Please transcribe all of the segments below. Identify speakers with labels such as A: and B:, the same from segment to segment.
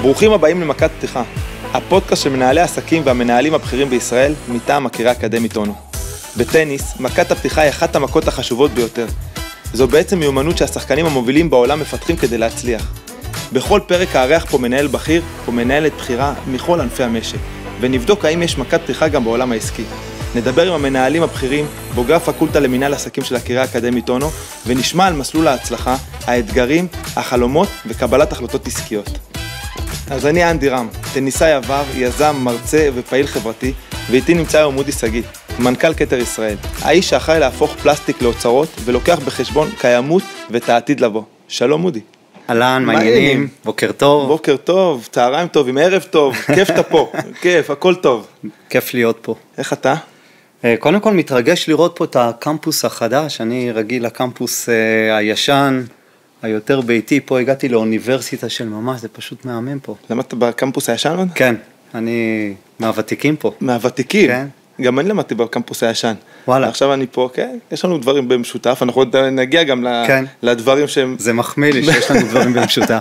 A: ברוכים הבאים למכת פתיחה, הפודקאסט של מנהלי עסקים והמנהלים הבכירים בישראל מטעם הקריה האקדמית אונו. בטניס, מכת הפתיחה היא אחת המכות החשובות ביותר. זו בעצם מיומנות שהשחקנים המובילים בעולם מפתחים כדי להצליח. בכל פרק הארח פה מנהל בכיר או מנהלת בחירה מכל ענפי המשק, ונבדוק האם יש מכת פתיחה גם בעולם העסקי. נדבר עם המנהלים הבכירים, בוגרי הפקולטה למנהל עסקים של הקריה האקדמית אונו, ונשמע על מסלול ההצלחה, האתגרים, החלומות וקבלת החלטות עסקיות. אז אני אנדי רם, טניסאי עבר, יזם, מרצה ופעיל חברתי, ואיתי נמצא היום מודי סגי, מנכ"ל כתר ישראל, האיש שאחראי להפוך פלסטיק לאוצרות ולוקח בחשבון קיימות ואת העתיד לבוא. שלום מודי.
B: אהלן, מעניינים, בוקר טוב.
A: בוקר טוב, צהריים טובים, ערב טוב, כיף אתה פה, כיף, הכל טוב.
B: כיף להיות פה.
A: איך אתה?
B: קודם כל מתרגש לראות פה את הקמפוס החדש, אני רגיל לקמפוס הישן, היותר ביתי, פה הגעתי לאוניברסיטה של ממש, זה פשוט מהמם פה.
A: למדת בקמפוס הישן?
B: כן, אני מהוותיקים פה.
A: מהוותיקים?
B: כן.
A: גם אני למדתי בקמפוס הישן.
B: וואלה.
A: עכשיו אני פה, כן, יש לנו דברים במשותף, אנחנו נגיע גם
B: כן.
A: לדברים שהם...
B: זה מחמיא לי שיש לנו דברים במשותף.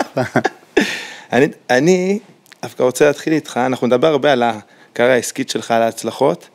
A: אני דווקא רוצה להתחיל איתך, אנחנו נדבר הרבה על הקריירה העסקית שלך, על ההצלחות,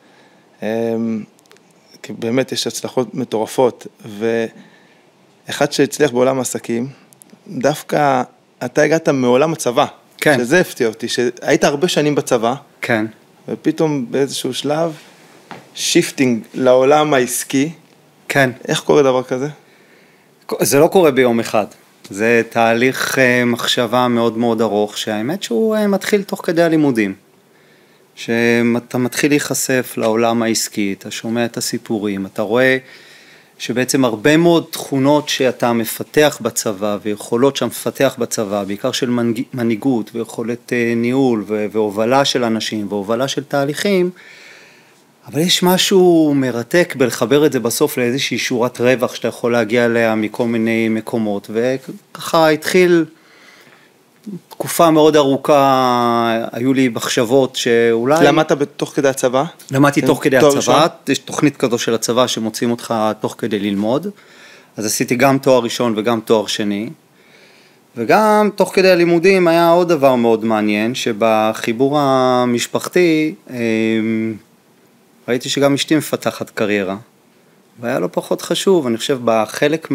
A: כי באמת יש הצלחות מטורפות, ואחד שהצליח בעולם העסקים, דווקא אתה הגעת מעולם הצבא,
B: כן.
A: שזה הפתיע אותי, שהיית הרבה שנים בצבא,
B: כן.
A: ופתאום באיזשהו שלב, שיפטינג לעולם העסקי,
B: כן.
A: איך קורה דבר כזה?
B: זה לא קורה ביום אחד, זה תהליך מחשבה מאוד מאוד ארוך, שהאמת שהוא מתחיל תוך כדי הלימודים, שאתה מתחיל להיחשף לעולם העסקי, אתה שומע את הסיפורים, אתה רואה שבעצם הרבה מאוד תכונות שאתה מפתח בצבא, ויכולות שאתה מפתח בצבא, בעיקר של מנהיגות, ויכולת ניהול, והובלה של אנשים, והובלה של תהליכים, אבל יש משהו מרתק בלחבר את זה בסוף לאיזושהי שורת רווח, שאתה יכול להגיע אליה מכל מיני מקומות, וככה התחיל תקופה מאוד ארוכה, היו לי מחשבות שאולי...
A: למדת בתוך כדי הצבא?
B: למדתי תוך כדי הצבא, יש תוכנית כזו של הצבא שמוצאים אותך תוך כדי ללמוד, אז עשיתי גם תואר ראשון וגם תואר שני, וגם תוך כדי הלימודים היה עוד דבר מאוד מעניין, שבחיבור המשפחתי ראיתי שגם אשתי מפתחת קריירה, והיה לא פחות חשוב, אני חושב בחלק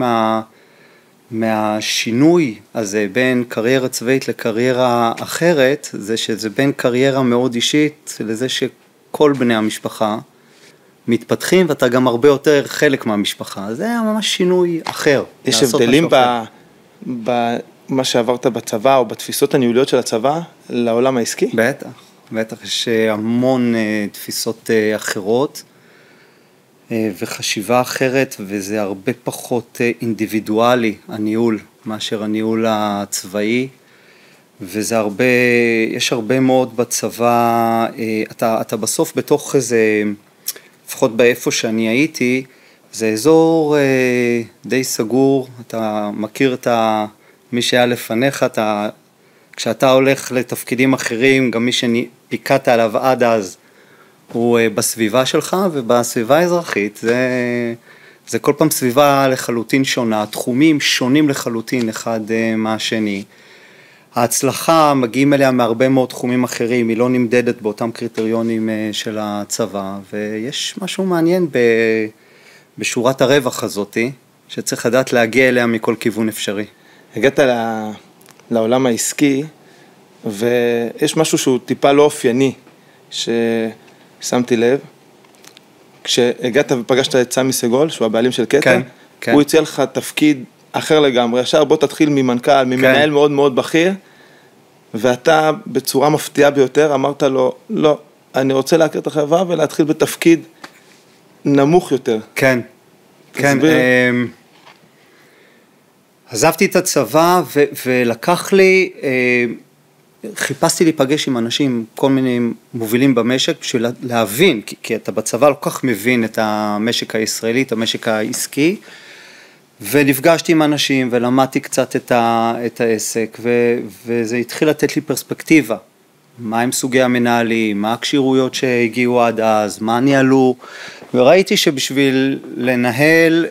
B: מהשינוי הזה בין קריירה צבאית לקריירה אחרת, זה שזה בין קריירה מאוד אישית לזה שכל בני המשפחה מתפתחים, ואתה גם הרבה יותר חלק מהמשפחה. זה היה ממש שינוי אחר.
A: יש הבדלים במה שעברת בצבא או בתפיסות הניהוליות של הצבא לעולם העסקי?
B: בטח, בטח. יש המון תפיסות אחרות. וחשיבה אחרת, וזה הרבה פחות אינדיבידואלי, הניהול, מאשר הניהול הצבאי, וזה הרבה, יש הרבה מאוד בצבא, אתה בסוף בתוך איזה, לפחות באיפה שאני הייתי, זה אזור די סגור, אתה מכיר את מי שהיה לפניך, כשאתה הולך לתפקידים אחרים, גם מי שפיקדת עליו עד אז, הוא בסביבה שלך, ובסביבה האזרחית זה כל פעם סביבה לחלוטין שונה, תחומים שונים לחלוטין אחד מהשני. ההצלחה מגיעים אליה מהרבה מאוד תחומים אחרים, היא לא נמדדת באותם קריטריונים של הצבא, ויש משהו מעניין בשורת הרווח הזאת, שצריך לדעת להגיע אליה מכל כיוון אפשרי.
A: הגעת לעולם העסקי, ויש משהו שהוא טיפה לא אופייני, שמתי לב, כשהגעת ופגשת את סמי סגול, שהוא הבעלים של כתר,
B: כן, כן.
A: הוא הציע לך תפקיד אחר לגמרי, ישר בוא תתחיל ממנכ"ל, ממנהל מאוד מאוד בכיר, ואתה בצורה מפתיעה ביותר אמרת לו, לא, אני רוצה להכיר את החברה ולהתחיל בתפקיד נמוך יותר.
B: כן, כן. עזבתי את הצבא ולקח לי... חיפשתי להיפגש עם אנשים, כל מיני מובילים במשק, בשביל להבין, כי אתה בצבא לא כך מבין את המשק הישראלי, את המשק העסקי, ונפגשתי עם אנשים ולמדתי קצת את העסק, וזה התחיל לתת לי פרספקטיבה, מה הם סוגי המנהלים, מה הקשירויות שהגיעו עד אז, מה ניהלו, וראיתי שבשביל לנהל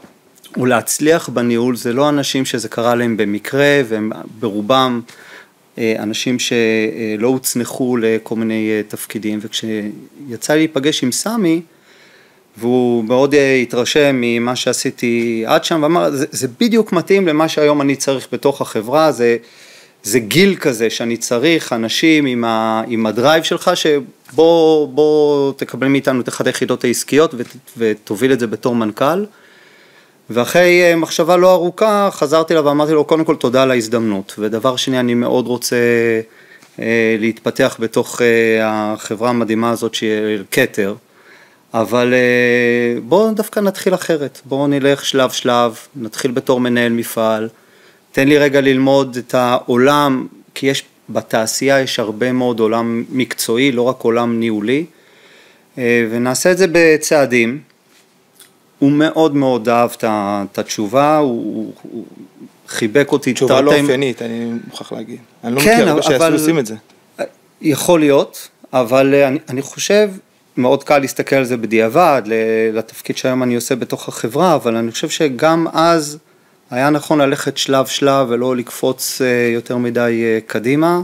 B: ולהצליח בניהול, זה לא אנשים שזה קרה להם במקרה, והם ברובם אנשים שלא הוצנחו לכל מיני תפקידים, וכשיצא לי להיפגש עם סמי, והוא מאוד התרשם ממה שעשיתי עד שם, ואמר, זה בדיוק מתאים למה שהיום אני צריך בתוך החברה, זה גיל כזה שאני צריך, אנשים עם הדרייב שלך, שבוא תקבל מאיתנו את אחת היחידות העסקיות, ותוביל את זה בתור מנכ"ל, ואחרי מחשבה לא ארוכה, חזרתי לה ואמרתי לו, קודם כל תודה על ההזדמנות, ודבר שני, אני מאוד רוצה להתפתח בתוך החברה המדהימה הזאת של כתר, אבל בואו דווקא נתחיל אחרת, בואו נלך שלב שלב, נתחיל בתור מנהל מפעל, תן לי רגע ללמוד את העולם, כי בתעשייה יש הרבה מאוד עולם מקצועי, לא רק עולם ניהולי, ונעשה את זה בצעדים. הוא מאוד מאוד אהב את התשובה, הוא חיבק אותי.
A: תשובה לא אופיינית, אני מוכרח להגיד. אני לא מכיר הרבה שעשו עושים את זה.
B: יכול להיות, אבל אני חושב, מאוד קל להסתכל על זה בדיעבד, לתפקיד שהיום אני עושה בתוך החברה, אבל אני חושב שגם אז היה נכון ללכת שלב שלב ולא לקפוץ יותר מדי קדימה,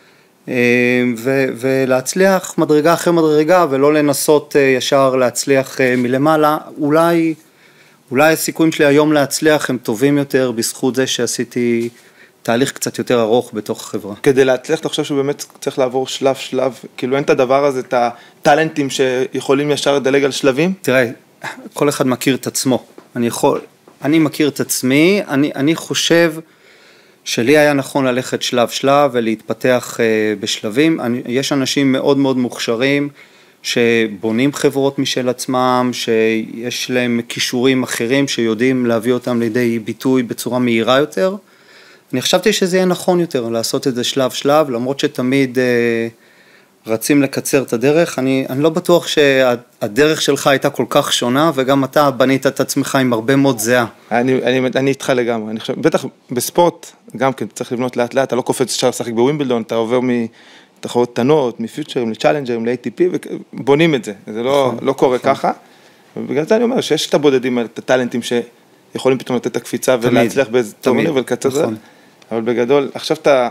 B: ולהצליח מדרגה אחרי מדרגה ולא לנסות ישר להצליח מלמעלה. אולי הסיכויים שלי היום להצליח הם טובים יותר בזכות זה שעשיתי תהליך קצת יותר ארוך בתוך החברה.
A: כדי להצליח אתה חושב שהוא באמת צריך לעבור שלב שלב, כאילו אין את הדבר הזה, את הטלנטים שיכולים ישר לדלג על שלבים?
B: תראה, כל אחד מכיר את עצמו, אני מכיר את עצמי, אני חושב שלי היה נכון ללכת שלב שלב ולהתפתח בשלבים. יש אנשים מאוד מאוד מוכשרים שבונים חברות משל עצמם, שיש להם כישורים אחרים שיודעים להביא אותם לידי ביטוי בצורה מהירה יותר. אני חשבתי שזה יהיה נכון יותר לעשות את זה שלב שלב, למרות שתמיד רצים לקצר את הדרך. אני לא בטוח שהדרך שלך הייתה כל כך שונה, וגם אתה בנית את עצמך עם הרבה מאוד זהה.
A: אני איתך לגמרי, אני חושב, בטח בספורט, גם כן צריך לבנות לאט לאט, אתה לא קופץ אפשר לשחק בווימבלדון, אתה עובר מתחרות קטנות, מפיוטשרים, לצ'אלנג'רים, ל-ATP, ובונים את זה, זה לא קורה ככה, ובגלל זה אני אומר שיש את הבודדים, את הטלנטים שיכולים פתאום לתת את הקפיצה ולהצליח באיזה תורניר ולקצר זה, אבל בגדול, עכשיו אתה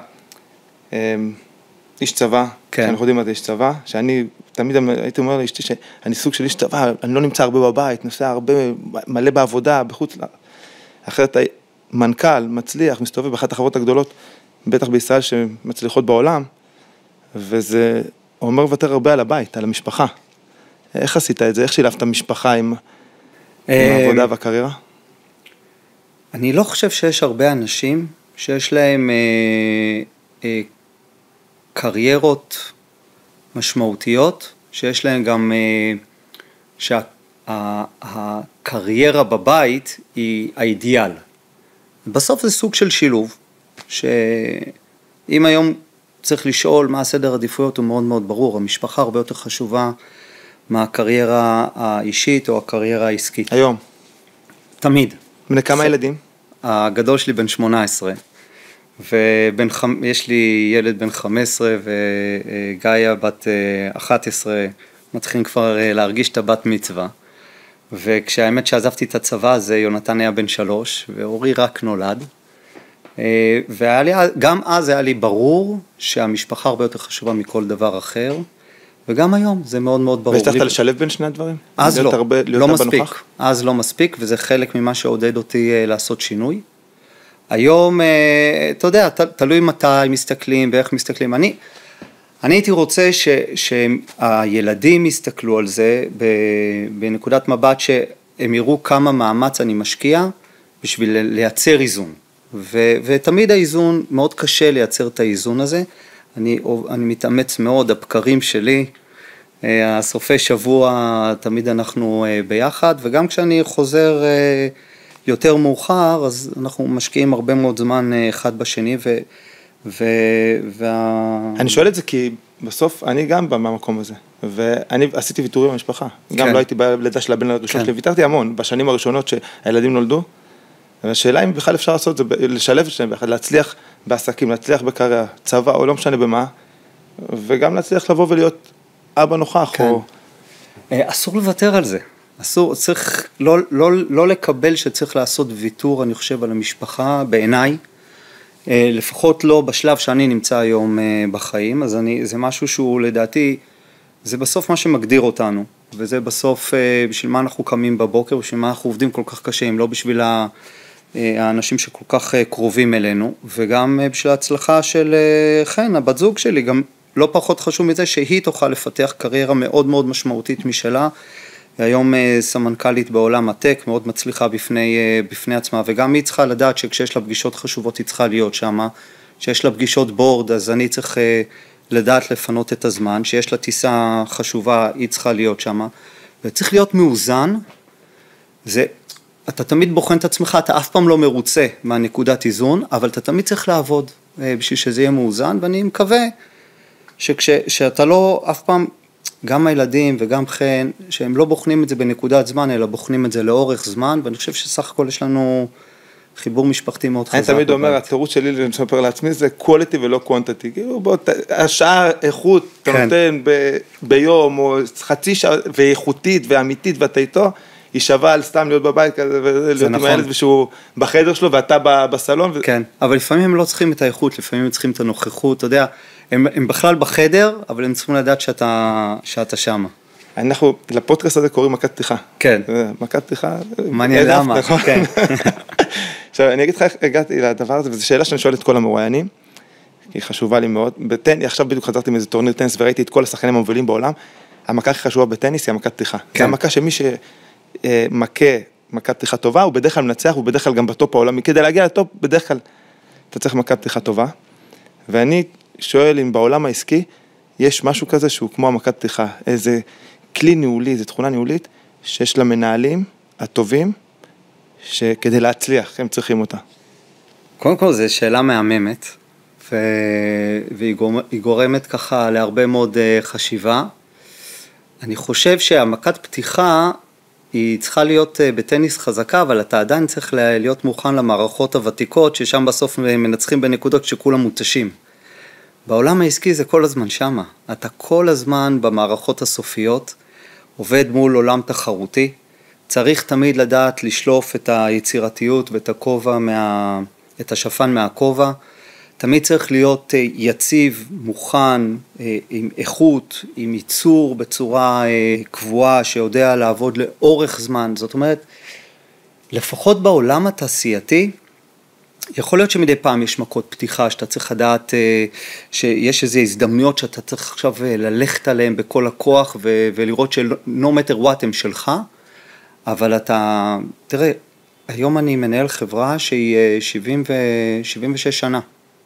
A: איש צבא, אנחנו יודעים מה זה איש צבא, שאני תמיד הייתי אומר לאשתי שאני סוג של איש צבא, אני לא נמצא הרבה בבית, נוסע הרבה מלא בעבודה, בחוץ, אחרת מנכ"ל, מצליח, מסתובב באחת החברות הגדולות, בטח בישראל שמצליחות בעולם, וזה אומר יותר הרבה על הבית, על המשפחה. איך עשית את זה? איך שילבת משפחה עם העבודה והקריירה?
B: אני לא חושב שיש הרבה אנשים שיש להם קריירות משמעותיות, שיש להם גם שהקריירה בבית היא האידיאל. בסוף זה סוג של שילוב, שאם היום צריך לשאול מה הסדר העדיפויות הוא מאוד מאוד ברור, המשפחה הרבה יותר חשובה מהקריירה האישית או הקריירה העסקית.
A: היום?
B: תמיד.
A: בני כמה ילדים?
B: הגדול שלי בן 18, ויש לי ילד בן 15 וגאיה בת 11, מתחילים כבר להרגיש את הבת מצווה, וכשהאמת שעזבתי את הצבא הזה, יונתן היה בן 3, ואורי רק נולד, וגם אז היה לי ברור שהמשפחה הרבה יותר חשובה מכל דבר אחר, וגם היום זה מאוד מאוד ברור.
A: והצלחת לשלב בין שני הדברים?
B: אז לא מספיק, אז לא מספיק, וזה חלק ממה שעודד אותי לעשות שינוי. היום, אתה יודע, תלוי מתי מסתכלים ואיך מסתכלים. אני הייתי רוצה שהילדים יסתכלו על זה בנקודת מבט שהם יראו כמה מאמץ אני משקיע בשביל לייצר איזון. ותמיד האיזון, מאוד קשה לייצר את האיזון הזה. אני מתאמץ מאוד, הבקרים שלי, הסופי שבוע, תמיד אנחנו ביחד, וגם כשאני חוזר יותר מאוחר, אז אנחנו משקיעים הרבה מאוד זמן אחד בשני,
A: אני שואל את זה כי בסוף אני גם במקום הזה, ואני עשיתי ויתורים במשפחה, גם לא הייתי בלידה של הבן הראשון שלי, ויתרתי המון בשנים הראשונות שהילדים נולדו, והשאלה אם בכלל אפשר לעשות זה, לשלב את שניהם ביחד, להצליח בעסקים, להצליח בקריירה, צבא או לא משנה במה, וגם להצליח לבוא ולהיות אבא נוכח.
B: אסור לוותר על זה, צריך לא לקבל שצריך לעשות ויתור, אני חושב, על המשפחה, בעיניי, לפחות לא בשלב שאני נמצא היום בחיים, אז זה משהו שהוא לדעתי, זה בסוף מה שמגדיר אותנו, וזה בסוף בשביל מה אנחנו קמים בבוקר, בשביל מה אנחנו עובדים כל כך קשים, לא בשביל האנשים שכל כך קרובים אלינו, וגם בשביל ההצלחה של חן, הבת זוג שלי, גם לא פחות חשוב מזה שהיא תוכל לפתח קריירה מאוד מאוד משמעותית משלה, היום סמנכ"לית בעולם הטק, מאוד מצליחה בפני עצמה, וגם היא צריכה לדעת שכשיש לה פגישות חשובות היא צריכה להיות שם, שיש לה פגישות בורד, אז אני צריך לדעת לפנות את הזמן, שיש לה טיסה חשובה, היא צריכה להיות שם, וצריך להיות מאוזן, אתה תמיד בוחן את עצמך, אתה אף פעם לא מרוצה מהנקודת איזון, אבל אתה תמיד צריך לעבוד בשביל שזה יהיה מאוזן, ואני מקווה שאתה לא אף פעם, גם הילדים וגם חן, שהם לא בוחנים את זה בנקודת זמן, אלא בוחנים את זה לאורך זמן, ואני חושב שסך הכל יש לנו חיבור משפחתי מאוד חזק.
A: אני תמיד אומר, התירוץ שלי לספר לעצמי זה quality ולא quantity, כאילו השעה איכות אתה נותן ביום, או חצי שעה, ואיכותית ואמיתית ואתה איתו, היא שווה על סתם להיות בבית כזה, ולהיות עם הילד ושהוא בחדר שלו ואתה בסלון.
B: כן, אבל לפעמים הם לא צריכים את האיכות, לפעמים הם צריכים את הנוכחות, אתה יודע, הם בכלל בחדר, אבל הם צריכים לדעת שאתה שם.
A: אנחנו, לפודקאסט הזה קוראים מכת פתיחה.
B: כן.
A: מכת פתיחה.
B: מעניין למה, כן.
A: עכשיו, אני אגיד לך איך הגעתי לדבר הזה, וזו שאלה שאני שואל את כל המרואיינים, היא חשובה לי מאוד. עכשיו בדיוק חזרתי מאיזה טורניר טניס, וראיתי את כל השחקנים המובילים בעולם, המכה הכי חשובה בטניס היא המכת פתיחה. זה המכה שמי שמכה מכת פתיחה טובה, הוא בדרך כלל מנצח, הוא בדרך כלל גם בטופ העולמי. כדי להגיע לטופ, בדרך כלל אתה צריך מכת פתיחה טובה. ואני שואל אם בעולם העסקי יש משהו כזה שהוא כמו המכת פתיחה, איזה כלי ניהולי, איזו תכונה ניהולית, שיש למנהלים הטובים, שכדי להצליח, הם צריכים אותה.
B: קודם כל, זו שאלה מהממת, והיא גורמת ככה להרבה מאוד חשיבה. אני חושב שהמכת פתיחה, היא צריכה להיות בטניס חזקה, אבל אתה עדיין צריך להיות מוכן למערכות הוותיקות, ששם בסוף מנצחים בנקודות שכולם מותשים. בעולם העסקי זה כל הזמן שמה. אתה כל הזמן במערכות הסופיות, עובד מול עולם תחרותי, צריך תמיד לדעת לשלוף את היצירתיות ואת הכובע, את השפן מהכובע, תמיד צריך להיות יציב, מוכן, עם איכות, עם ייצור בצורה קבועה, שיודע לעבוד לאורך זמן. זאת אומרת, לפחות בעולם התעשייתי, יכול להיות שמדי פעם יש מכות פתיחה, שאתה צריך לדעת שיש איזה הזדמנויות שאתה צריך עכשיו ללכת עליהן בכל הכוח, ולראות ש-no matter what הם שלך, אבל אתה, תראה, היום אני מנהל חברה שהיא 76 שנה.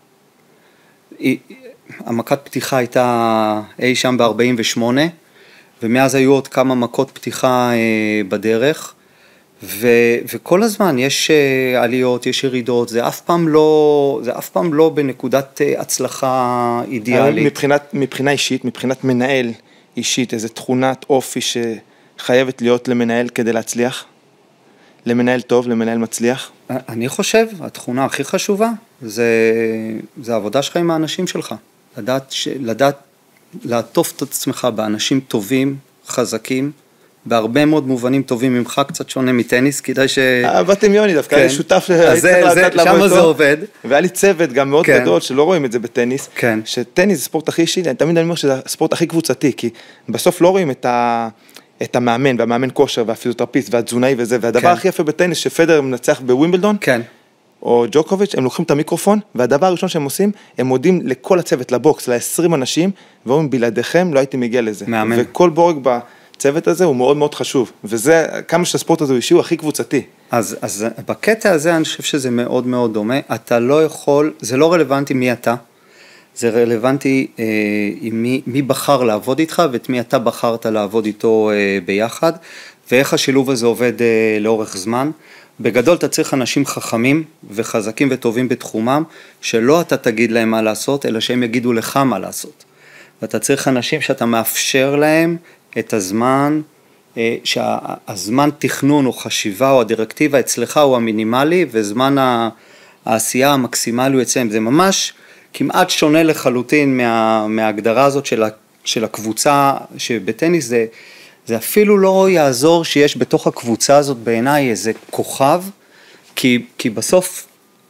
B: המכת פתיחה הייתה אי שם ב-48, ומאז היו עוד כמה מכות פתיחה בדרך, וכל הזמן יש עליות, יש ירידות, זה אף פעם לא בנקודת הצלחה אידיאלית.
A: מבחינה אישית, מבחינת מנהל אישית, איזו תכונת אופי שחייבת להיות למנהל כדי להצליח? למנהל טוב, למנהל מצליח?
B: אני חושב, התכונה הכי חשובה, זה העבודה שלך עם האנשים שלך. לדעת לעטוף את עצמך באנשים טובים, חזקים, בהרבה מאוד מובנים טובים ממך, קצת שונה מטניס, כדאי ש...
A: באתי עם יוני דווקא, אני שותף
B: שם זה עובד.
A: והיה לי צוות גם מאוד גדול, שלא רואים את זה בטניס,
B: כן.
A: שטניס זה ספורט הכי אישי, תמיד אני אומר שזה הספורט הכי קבוצתי, כי בסוף לא רואים את המאמן, והמאמן כושר, והפיזיותרפיסט, והתזונאי וזה, והדבר הכי יפה בטניס, שפדר מנצח בווימבלדון,
B: כן.
A: או ג'וקוביץ', הם לוקחים את המיקרופון, והדבר הראשון שהם עושים, הם מודים לכל הצוות, לבוקס, ל-20 אנשים, ואומרים, בלעדיכם לא הייתי מגיע לזה.
B: מאמן.
A: וכל בורג בצוות הזה הוא מאוד מאוד חשוב, וזה, כמה שהספורט הזה הוא אישי, הוא הכי קבוצתי.
B: אז בקטע הזה אני חושב שזה מאוד מאוד דומה, אתה לא יכול, זה לא רלוונטי מי אתה, זה רלוונטי מי בחר לעבוד איתך, ואת מי אתה בחרת לעבוד איתו ביחד, ואיך השילוב הזה עובד לאורך זמן. בגדול אתה צריך אנשים חכמים וחזקים וטובים בתחומם, שלא אתה תגיד להם מה לעשות, אלא שהם יגידו לך מה לעשות. ואתה צריך אנשים שאתה מאפשר להם את הזמן, שהזמן תכנון או חשיבה או הדירקטיבה אצלך הוא המינימלי, וזמן העשייה המקסימלי הוא אצלם. זה ממש כמעט שונה לחלוטין מההגדרה הזאת של הקבוצה שבטניס, זה אפילו לא יעזור שיש בתוך הקבוצה הזאת בעיניי איזה כוכב, כי בסוף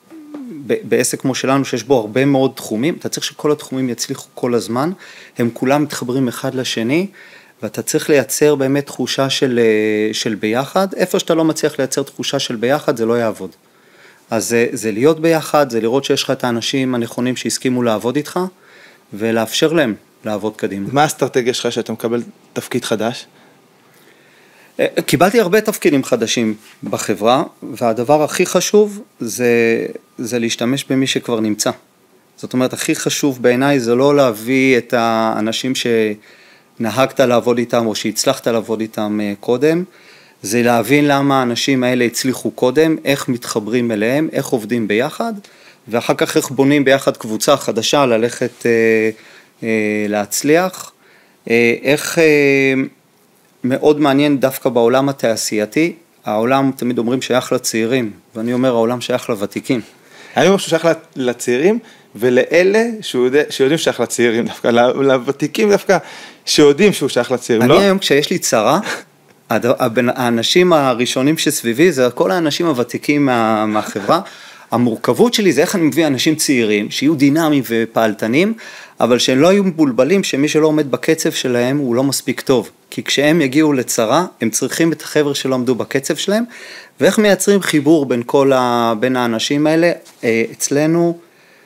B: בעסק כמו שלנו, שיש בו הרבה מאוד תחומים, אתה צריך שכל התחומים יצליחו כל הזמן, הם כולם מתחברים אחד לשני, ואתה צריך לייצר באמת תחושה של ביחד, איפה שאתה לא מצליח לייצר תחושה של ביחד, זה לא יעבוד. אז זה להיות ביחד, זה לראות שיש לך את האנשים הנכונים שהסכימו לעבוד איתך, ולאפשר להם לעבוד קדימה.
A: מה האסטרטגיה שלך שאתה מקבל תפקיד חדש?
B: קיבלתי הרבה תפקידים חדשים בחברה, והדבר הכי חשוב זה להשתמש במי שכבר נמצא. זאת אומרת, הכי חשוב בעיניי זה לא להביא את האנשים שנהגת לעבוד איתם או שהצלחת לעבוד איתם קודם, זה להבין למה האנשים האלה הצליחו קודם, איך מתחברים אליהם, איך עובדים ביחד, ואחר כך איך בונים ביחד קבוצה חדשה ללכת להצליח, איך מאוד מעניין דווקא בעולם התעשייתי, העולם תמיד אומרים שייך לצעירים, ואני אומר העולם שייך לוותיקים.
A: אני אומר שהוא שייך לצעירים, ולאלה שיודעים שייך לצעירים דווקא, לוותיקים דווקא שיודעים שהוא שייך לצעירים, לא?
B: אני היום כשיש לי צרה, האנשים הראשונים שסביבי זה כל האנשים הוותיקים מהחברה, המורכבות שלי זה איך אני מביא אנשים צעירים, שיהיו דינמיים ופעלתנים, אבל שהם לא יהיו מבולבלים, שמי שלא עומד בקצב שלהם הוא לא מספיק טוב, כי כשהם יגיעו לצרה, הם צריכים את החבר'ה שלא עמדו בקצב שלהם, ואיך מייצרים חיבור בין האנשים האלה, אצלנו,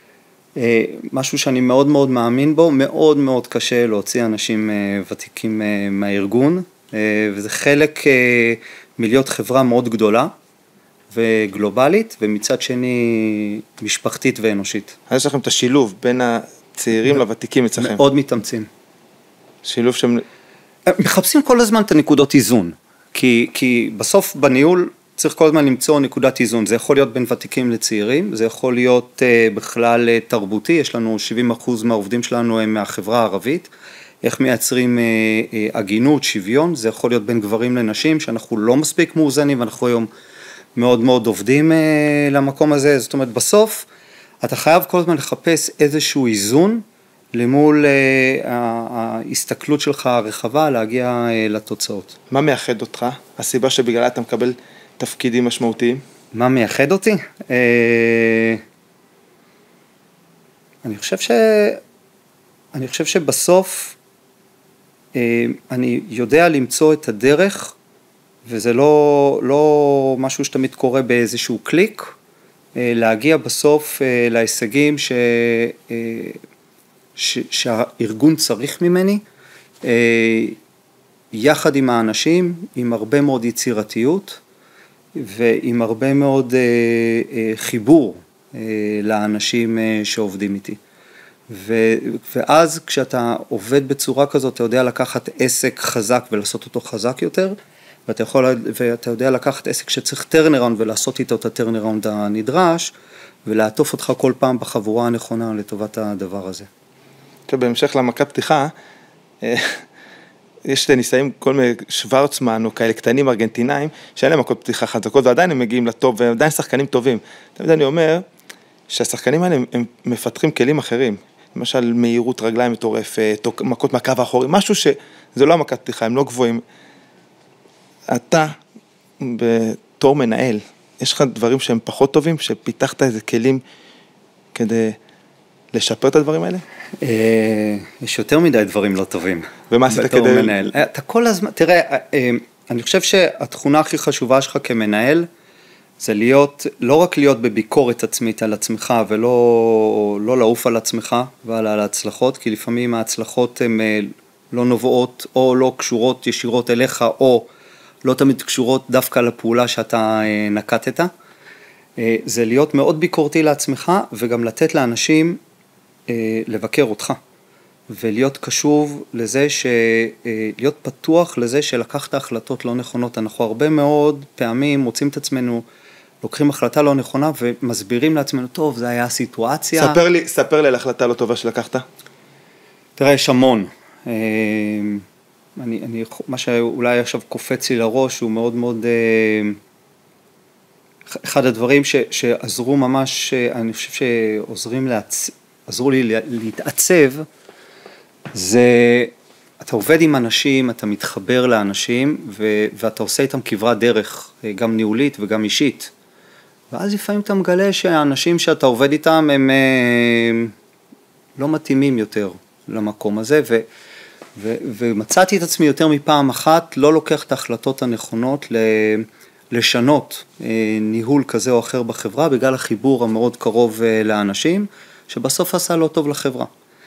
B: משהו שאני מאוד מאוד מאמין בו, מאוד מאוד קשה להוציא אנשים ותיקים מהארגון, וזה חלק מלהיות חברה מאוד גדולה, וגלובלית, ומצד שני משפחתית ואנושית.
A: אז יש לכם את השילוב בין הצעירים לוותיקים אצלכם.
B: מאוד מתאמצים.
A: שילוב שהם...
B: מחפשים כל הזמן את הנקודות איזון, כי בסוף בניהול צריך כל הזמן למצוא נקודת איזון, זה יכול להיות בין ותיקים לצעירים, זה יכול להיות בכלל תרבותי, יש לנו 70% מהעובדים שלנו הם מהחברה הערבית, איך מייצרים הגינות, שוויון, זה יכול להיות בין גברים לנשים, שאנחנו לא מספיק מאוזנים, ואנחנו היום מאוד מאוד עובדים למקום הזה, זאת אומרת בסוף אתה חייב כל הזמן לחפש איזשהו איזון, למול ההסתכלות שלך הרחבה, להגיע לתוצאות.
A: מה מייחד אותך? הסיבה שבגללה אתה מקבל תפקידים משמעותיים?
B: מה מייחד אותי? אני חושב שבסוף אני יודע למצוא את הדרך, וזה לא משהו שתמיד קורה באיזשהו קליק, להגיע בסוף להישגים שהארגון צריך ממני, יחד עם האנשים, עם הרבה מאוד יצירתיות, ועם הרבה מאוד חיבור לאנשים שעובדים איתי. ואז כשאתה עובד בצורה כזאת, אתה יודע לקחת עסק חזק ולעשות אותו חזק יותר, ואתה יודע לקחת עסק שצריך טרנראונד ולעשות איתו את הטרנראונד הנדרש, ולעטוף אותך כל פעם בחבורה הנכונה לטובת הדבר הזה.
A: בהמשך למכת פתיחה, יש ניסאים כל מיני שוורצמן או כאלה קטנים ארגנטינאים, שאין להם מכות פתיחה חזקות, ועדיין הם מגיעים לטוב, והם עדיין שחקנים טובים. תמיד אני אומר שהשחקנים האלה הם מפתחים כלים אחרים, למשל מהירות רגליים מטורפת, או מכות מהקו האחורי, משהו שזה לא המכת פתיחה, הם לא גבוהים. אתה, בתור מנהל, יש לך דברים שהם פחות טובים, שפיתחת איזה כלים כדי לשפר את הדברים האלה?
B: יש יותר מדי דברים לא טובים.
A: ומה עשית כדי...
B: מנהל. אתה כל הזמן, תראה, אני חושב שהתכונה הכי חשובה שלך כמנהל, זה לא רק להיות בביקורת עצמית על עצמך, ולא לעוף על עצמך ועל ההצלחות, כי לפעמים ההצלחות הן לא נובעות, או לא קשורות ישירות אליך, או לא תמיד קשורות דווקא לפעולה שאתה נקטת. זה להיות מאוד ביקורתי לעצמך, וגם לתת לאנשים לבקר אותך, ולהיות קשוב לזה, להיות פתוח לזה שלקחת החלטות לא נכונות. אנחנו הרבה מאוד פעמים מוצאים את עצמנו, לוקחים החלטה לא נכונה, ומסבירים לעצמנו, טוב, זה היה סיטואציה.
A: ספר לי על החלטה לא טובה שלקחת.
B: תראה, יש המון. מה שאולי עכשיו קופץ לי לראש, הוא מאוד מאוד, אחד הדברים שעזרו ממש, אני חושב עזרו לי להתעצב, זה, אתה עובד עם אנשים, אתה מתחבר לאנשים, ואתה עושה איתם כברת דרך, גם ניהולית וגם אישית, ואז לפעמים אתה מגלה שהאנשים שאתה עובד איתם הם לא מתאימים יותר למקום הזה, ומצאתי את עצמי יותר מפעם אחת, לא לוקח את ההחלטות הנכונות לשנות ניהול כזה או אחר בחברה, בגלל החיבור המאוד קרוב לאנשים, שבסוף עשה לא טוב לחברה.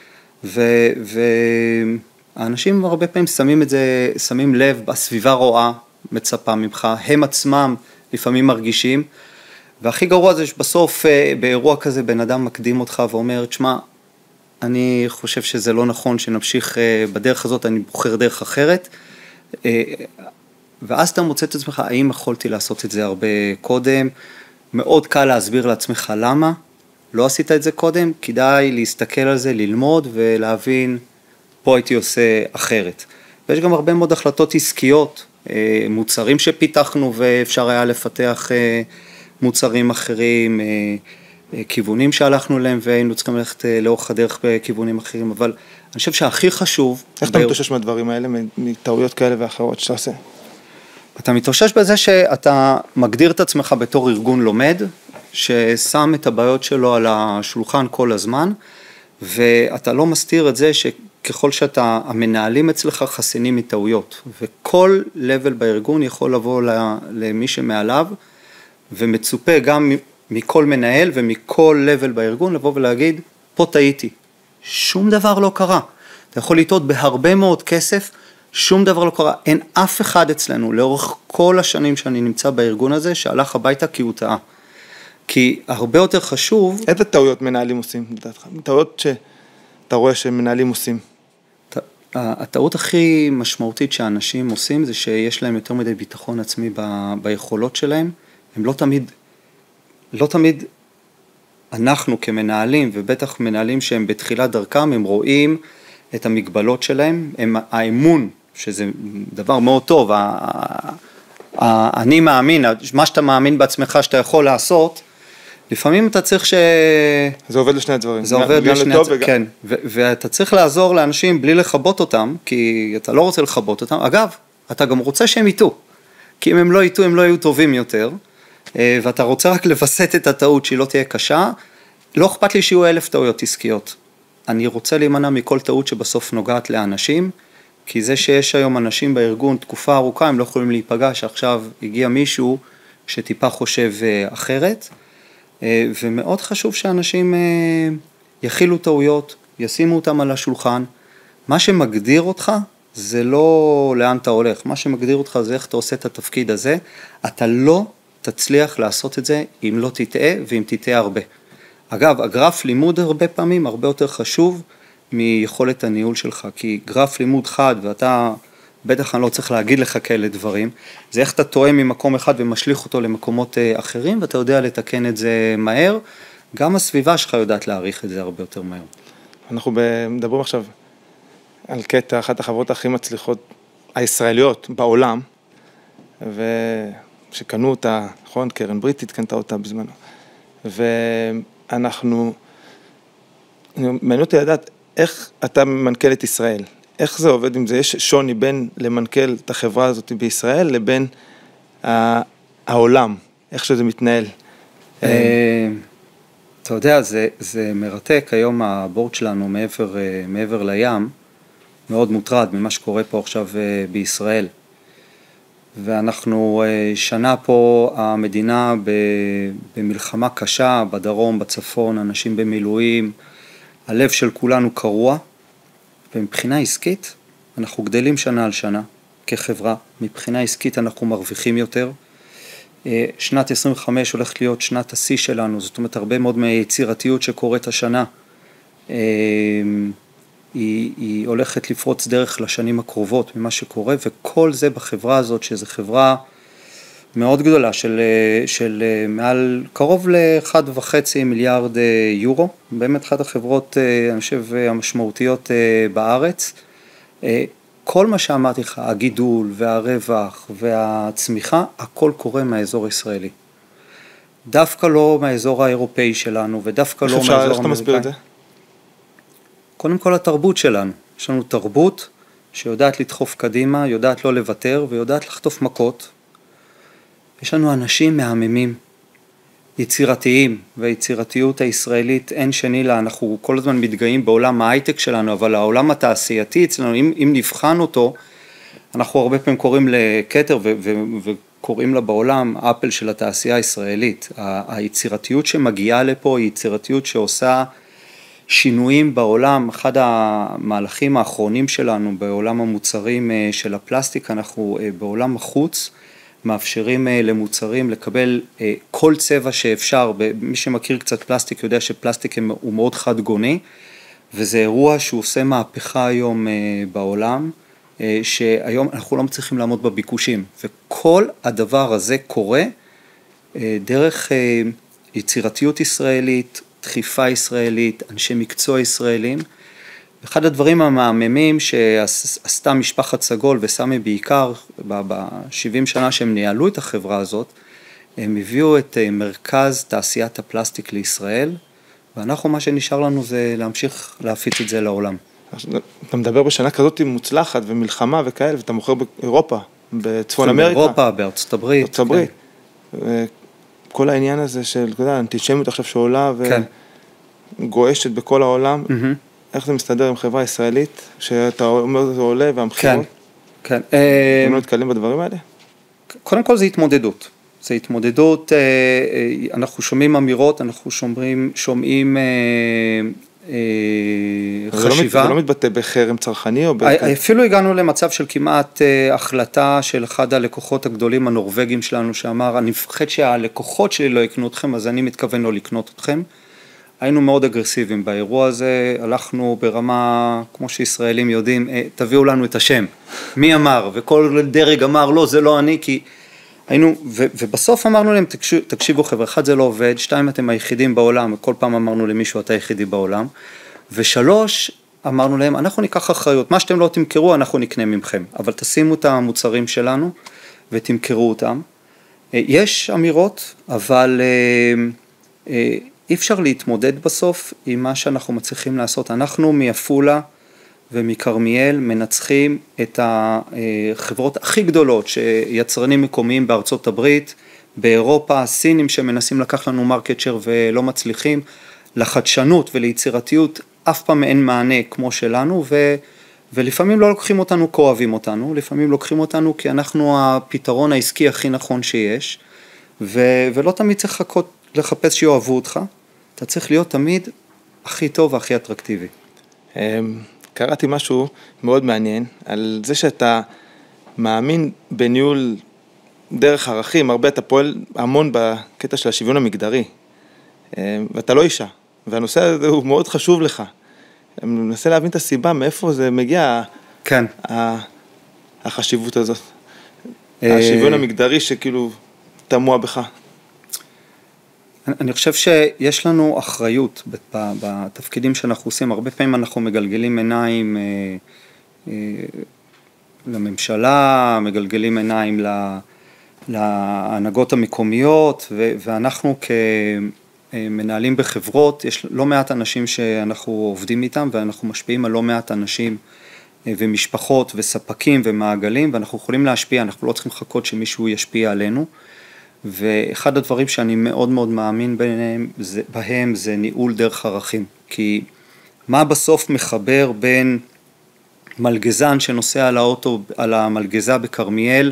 B: והאנשים הרבה פעמים שמים לב, בסביבה רואה, מצפה ממך, הם עצמם לפעמים מרגישים, והכי גרוע זה שבסוף באירוע כזה בן אדם מקדים אותך ואומר, תשמע, אני חושב שזה לא נכון שנמשיך בדרך הזאת, אני בוחר דרך אחרת, ואז אתה מוצא את עצמך, האם יכולתי לעשות את זה הרבה קודם, מאוד קל להסביר לעצמך למה, לא עשית את זה קודם, כדאי להסתכל על זה, ללמוד ולהבין, פה הייתי עושה אחרת. ויש גם הרבה מאוד החלטות עסקיות, מוצרים שפיתחנו ואפשר היה לפתח מוצרים אחרים, כיוונים שהלכנו להם והיינו צריכים ללכת לאורך הדרך בכיוונים אחרים, אבל אני חושב שהכי חשוב...
A: איך אתה מתאושש מהדברים האלה, מטעויות כאלה ואחרות שאתה עושה?
B: אתה מתאושש בזה שאתה מגדיר את עצמך בתור ארגון לומד, ששם את הבעיות שלו על השולחן כל הזמן, ואתה לא מסתיר את זה שככל שאתה, המנהלים אצלך חסינים מטעויות, וכל level בארגון יכול לבוא למי שמעליו, ומצופה גם מכל מנהל ומכל level בארגון לבוא ולהגיד, פה טעיתי, שום דבר לא קרה, אתה יכול לטעות בהרבה מאוד כסף, שום דבר לא קרה, אין אף אחד אצלנו לאורך כל השנים שאני נמצא בארגון הזה, שהלך הביתה כי הוא טעה. כי הרבה יותר חשוב...
A: איזה טעויות מנהלים עושים, לדעתך? טעויות שאתה רואה שמנהלים עושים?
B: הטעות הכי משמעותית שאנשים עושים, זה שיש להם יותר מדי ביטחון עצמי ביכולות שלהם, הם לא תמיד אנחנו כמנהלים, ובטח מנהלים שהם בתחילת דרכם, הם רואים את המגבלות שלהם, האמון, שזה דבר מאוד טוב, אני מאמין, מה שאתה מאמין בעצמך שאתה יכול לעשות, לפעמים אתה צריך
A: זה עובד לשני הדברים.
B: זה עובד לשני הדברים, כן. ואתה צריך לעזור לאנשים בלי לחבות אותם, כי אתה לא רוצה לחבות אותם. אגב, אתה גם רוצה שהם יטעו, כי אם הם לא יטעו, הם לא יהיו טובים יותר, ואתה רוצה רק לבסט את הטעות שהיא לא תהיה קשה, לא אכפת לי שיהיו 1000 טעויות עסקיות. אני רוצה להימנע מכל טעות שבסוף נוגעת לאנשים, כי זה שיש היום אנשים בארגון תקופה ארוכה, הם לא יכולים להיפגע שעכשיו הגיע מישהו שטיפה חושב אחרת, ומאוד חשוב שאנשים יכילו טעויות, ישימו אותם על השולחן. מה שמגדיר אותך זה לא לאן אתה הולך, מה שמגדיר אותך זה איך אתה עושה את התפקיד הזה, אתה לא תצליח לעשות את זה אם לא תטעה ואם תטעה הרבה. אגב, הגרף לימוד הרבה פעמים הרבה יותר חשוב מיכולת הניהול שלך, כי גרף לימוד חד, ואתה, בטח אני לא צריך להגיד לך כאלה דברים, זה איך אתה טועה ממקום אחד ומשליך אותו למקומות אחרים, ואתה יודע לתקן את זה מהר, גם הסביבה שלך יודעת להעריך את זה הרבה יותר מהר.
A: אנחנו מדברים עכשיו על קטע, אחת החברות הכי מצליחות הישראליות בעולם, ושקנו אותה, נכון, קרן בריטית קנתה אותה בזמנו, ואנחנו, מעניין אותי לדעת, איך אתה מנכ"ל את ישראל? איך זה עובד עם זה? יש שוני בין למנכ"ל את החברה הזאת בישראל לבין העולם, איך שזה מתנהל?
B: אתה יודע, זה מרתק, היום הבורד שלנו מעבר לים, מאוד מוטרד ממה שקורה פה עכשיו בישראל. ואנחנו שנה פה, המדינה במלחמה קשה, בדרום, בצפון, אנשים במילואים, הלב של כולנו קרוע, ומבחינה עסקית אנחנו גדלים שנה על שנה כחברה, מבחינה עסקית אנחנו מרוויחים יותר, שנת 25 הולכת להיות שנת השיא שלנו, זאת אומרת הרבה מאוד מהיצירתיות שקורית השנה, היא הולכת לפרוץ דרך לשנים הקרובות ממה שקורה, וכל זה בחברה הזאת, שזו חברה מאוד גדולה, של מעל קרוב ל1.5 מיליארד יורו, באמת אחת החברות, אני חושב, המשמעותיות בארץ. כל מה שאמרתי לך, הגידול והרווח והצמיחה, הכל קורה מהאזור הישראלי. דווקא לא מהאזור האירופאי שלנו, ודווקא לא מהאזור האמריקאי.
A: איך אתה מסביר את זה?
B: קודם כל התרבות שלנו. יש לנו תרבות שיודעת לדחוף קדימה, יודעת לא לוותר ויודעת לחטוף מכות. יש לנו אנשים מהממים, יצירתיים, והיצירתיות הישראלית אין שני לה, אנחנו כל הזמן מתגאים בעולם ההייטק שלנו, אבל העולם התעשייתי אצלנו, אם נבחן אותו, אנחנו הרבה פעמים קוראים לכתר וקוראים לה בעולם אפל של התעשייה הישראלית. היצירתיות שמגיעה לפה היא יצירתיות שעושה שינויים בעולם. אחד המהלכים האחרונים שלנו בעולם המוצרים של הפלסטיק, אנחנו בעולם החוץ מאפשרים למוצרים לקבל כל צבע שאפשר. מי שמכיר קצת פלסטיק יודע שפלסטיק הוא מאוד חד גוני, וזה אירוע שהוא עושה מהפכה היום בעולם, שהיום אנחנו לא מצליחים לעמוד בביקושים, וכל הדבר הזה קורה דרך יצירתיות ישראלית, דחיפה ישראלית, אנשי מקצוע ישראלים. אחד הדברים המהממים שעשתה משפחת סגול וסמי בעיקר ב-70 שנה שהם ניהלו את החברה הזאת, הם הביאו את מרכז תעשיית הפלסטיק לישראל, ואנחנו מה שנשאר לנו זה להמשיך להפיץ את זה לעולם.
A: אתה מדבר בשנה כזאת מוצלחת ומלחמה וכאלה, ואתה מוכר באירופה, בצפון אמריקה.
B: באירופה, בארצות הברית.
A: בארצות הברית. כל העניין הזה של אנטישמיות עכשיו שעולה וגואשת בכל העולם, איך זה מסתדר עם חברה ישראלית, שאתה אומר זה עולה והמחירות?
B: כן.
A: הם לא נתקלים בדברים האלה?
B: קודם כל זה התמודדות. זה התמודדות, אנחנו שומעים אמירות, אנחנו שומעים חשיבה. זה
A: לא מתבטא בחרם צרכני?
B: אפילו הגענו למצב של כמעט החלטה של אחד הלקוחות הגדולים הנורווגים שלנו, שאמר, אני מפחד שהלקוחות שלי לא יקנו אתכם, אז אני מתכוון לא לקנות אתכם. היינו מאוד אגרסיביים באירוע הזה, הלכנו ברמה, כמו שישראלים יודעים, תביאו לנו את השם. מי אמר? וכל דרג אמר, לא, זה לא אני, כי היינו, ובסוף אמרנו להם, תקשיבו חבר'ה, אחד זה לא עובד, שתיים אתם היחידים בעולם, וכל פעם אמרנו למישהו, אתה היחידי בעולם, ושלוש, אמרנו להם, אנחנו ניקח אחריות, מה שאתם לא תמכרו, אנחנו נקנה ממכם, אבל תשימו את המוצרים שלנו, ותמכרו אותם. יש אמירות, אבל אי אפשר להתמודד בסוף עם מה שאנחנו מצליחים לעשות. אנחנו מיפולה ומקרמיאל מנצחים את החברות הכי גדולות שיצרנים מקומיים בארצות הברית, באירופה, הסינים שמנסים לקח לנו מרקט שייר ולא מצליחים, לחדשנות וליצירתיות אף פעם אין מענה כמו שלנו, ולפעמים לא לוקחים אותנו כואבים אותנו, לפעמים לוקחים אותנו כי אנחנו הפתרון העסקי הכי נכון שיש, ולא תמיד צריך לחפש שיאהבו אותך, אתה צריך להיות תמיד הכי טוב והכי אטרקטיבי.
A: קראתי משהו מאוד מעניין, על זה שאתה מאמין בניהול דרך ערכים, הרבה אתה פועל המון בקטע של השוויון המגדרי, ואתה לא אישה, והנושא הזה הוא מאוד חשוב לך. אני מנסה להבין את הסיבה, מאיפה זה מגיע,
B: כן.
A: החשיבות הזאת, השוויון המגדרי שכאילו תמוה בך.
B: אני חושב שיש לנו אחריות בתפקידים שאנחנו עושים, הרבה פעמים אנחנו מגלגלים עיניים לממשלה, מגלגלים עיניים להנהגות המקומיות, ואנחנו כמנהלים בחברות, יש לא מעט אנשים שאנחנו עובדים איתם, ואנחנו משפיעים על לא מעט אנשים ומשפחות וספקים ומעגלים, ואנחנו יכולים להשפיע, אנחנו לא צריכים לחכות שמישהו ישפיע עלינו, ואחד הדברים שאני מאוד מאוד מאמין בהם זה ניהול דרך ערכים, כי מה בסוף מחבר בין מלגזן שנוסע על האוטו, על המלגזה בקרמיאל,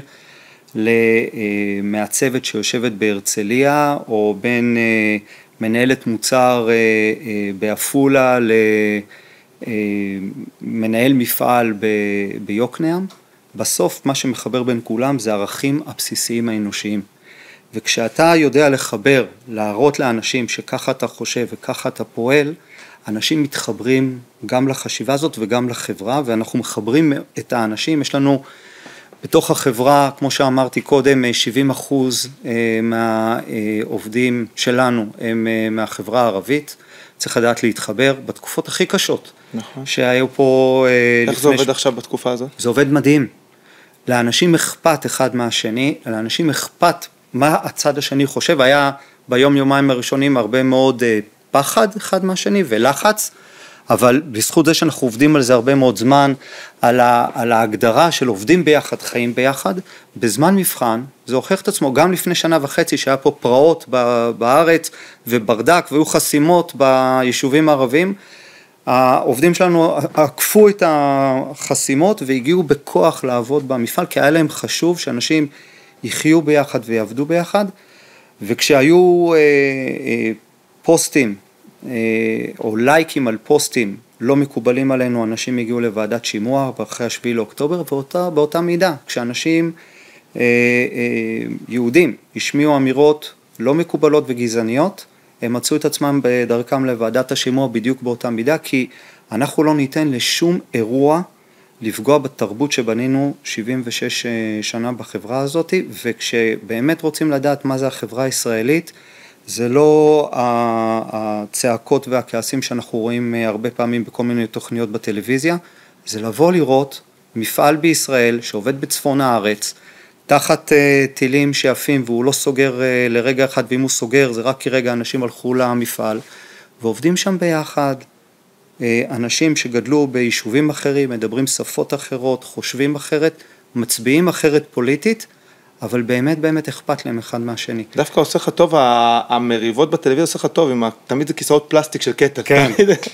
B: למעצבת שיושבת בהרצליה, או בין מנהלת מוצר באפולה למנהל מפעל ביוקנעם, בסוף מה שמחבר בין כולם זה הערכים הבסיסיים האנושיים. וכשאתה יודע לחבר, להראות לאנשים שככה אתה חושב וככה אתה פועל, אנשים מתחברים גם לחשיבה הזאת וגם לחברה, ואנחנו מחברים את האנשים, יש לנו בתוך החברה, כמו שאמרתי קודם, 70% מהעובדים שלנו הם מהחברה הערבית, צריך לדעת להתחבר בתקופות הכי קשות.
A: נכון.
B: שהיו פה...
A: איך זה עובד עכשיו בתקופה הזאת?
B: זה עובד מדהים. לאנשים אכפת אחד מהשני, לאנשים אכפת מה הצד השני חושב, היה ביום יומיים הראשונים הרבה מאוד פחד אחד מהשני ולחץ, אבל בזכות זה שאנחנו עובדים על זה הרבה מאוד זמן, על ההגדרה של עובדים ביחד, חיים ביחד, בזמן מבחן, זה הוכיח את עצמו, גם לפני 1.5 שנה שהיה פה פרעות בארץ וברדק, והיו חסימות ביישובים הערבים, העובדים שלנו עקפו את החסימות והגיעו בכוח לעבוד במפעל, כי היה להם חשוב שאנשים יחיו ביחד ויעבדו ביחד, וכשהיו פוסטים או לייקים על פוסטים לא מקובלים עלינו, אנשים הגיעו לוועדת שימוע אחרי 7 לאוקטובר, ובאותה מידה, כשאנשים יהודים השמיעו אמירות לא מקובלות וגזעניות, הם מצאו את עצמם בדרכם לוועדת השימוע בדיוק באותה מידה, כי אנחנו לא ניתן לשום אירוע לפגוע בתרבות שבנינו 76 שנה בחברה הזאת, וכשבאמת רוצים לדעת מה זה החברה הישראלית, זה לא הצעקות והכעסים שאנחנו רואים הרבה פעמים בכל מיני תוכניות בטלוויזיה, זה לבוא לראות מפעל בישראל שעובד בצפון הארץ, תחת טילים שעפים והוא לא סוגר לרגע אחד, ואם הוא סוגר זה רק כי רגע אנשים הלכו למפעל, ועובדים שם ביחד, אנשים שגדלו ביישובים אחרים, מדברים שפות אחרות, חושבים אחרת, מצביעים אחרת פוליטית, אבל באמת באמת אכפת להם אחד מהשני.
A: דווקא עושה לך טוב, המריבות בטלוויזיה עושה לך טוב, תמיד זה כיסאות פלסטיק של קטר.
B: כן.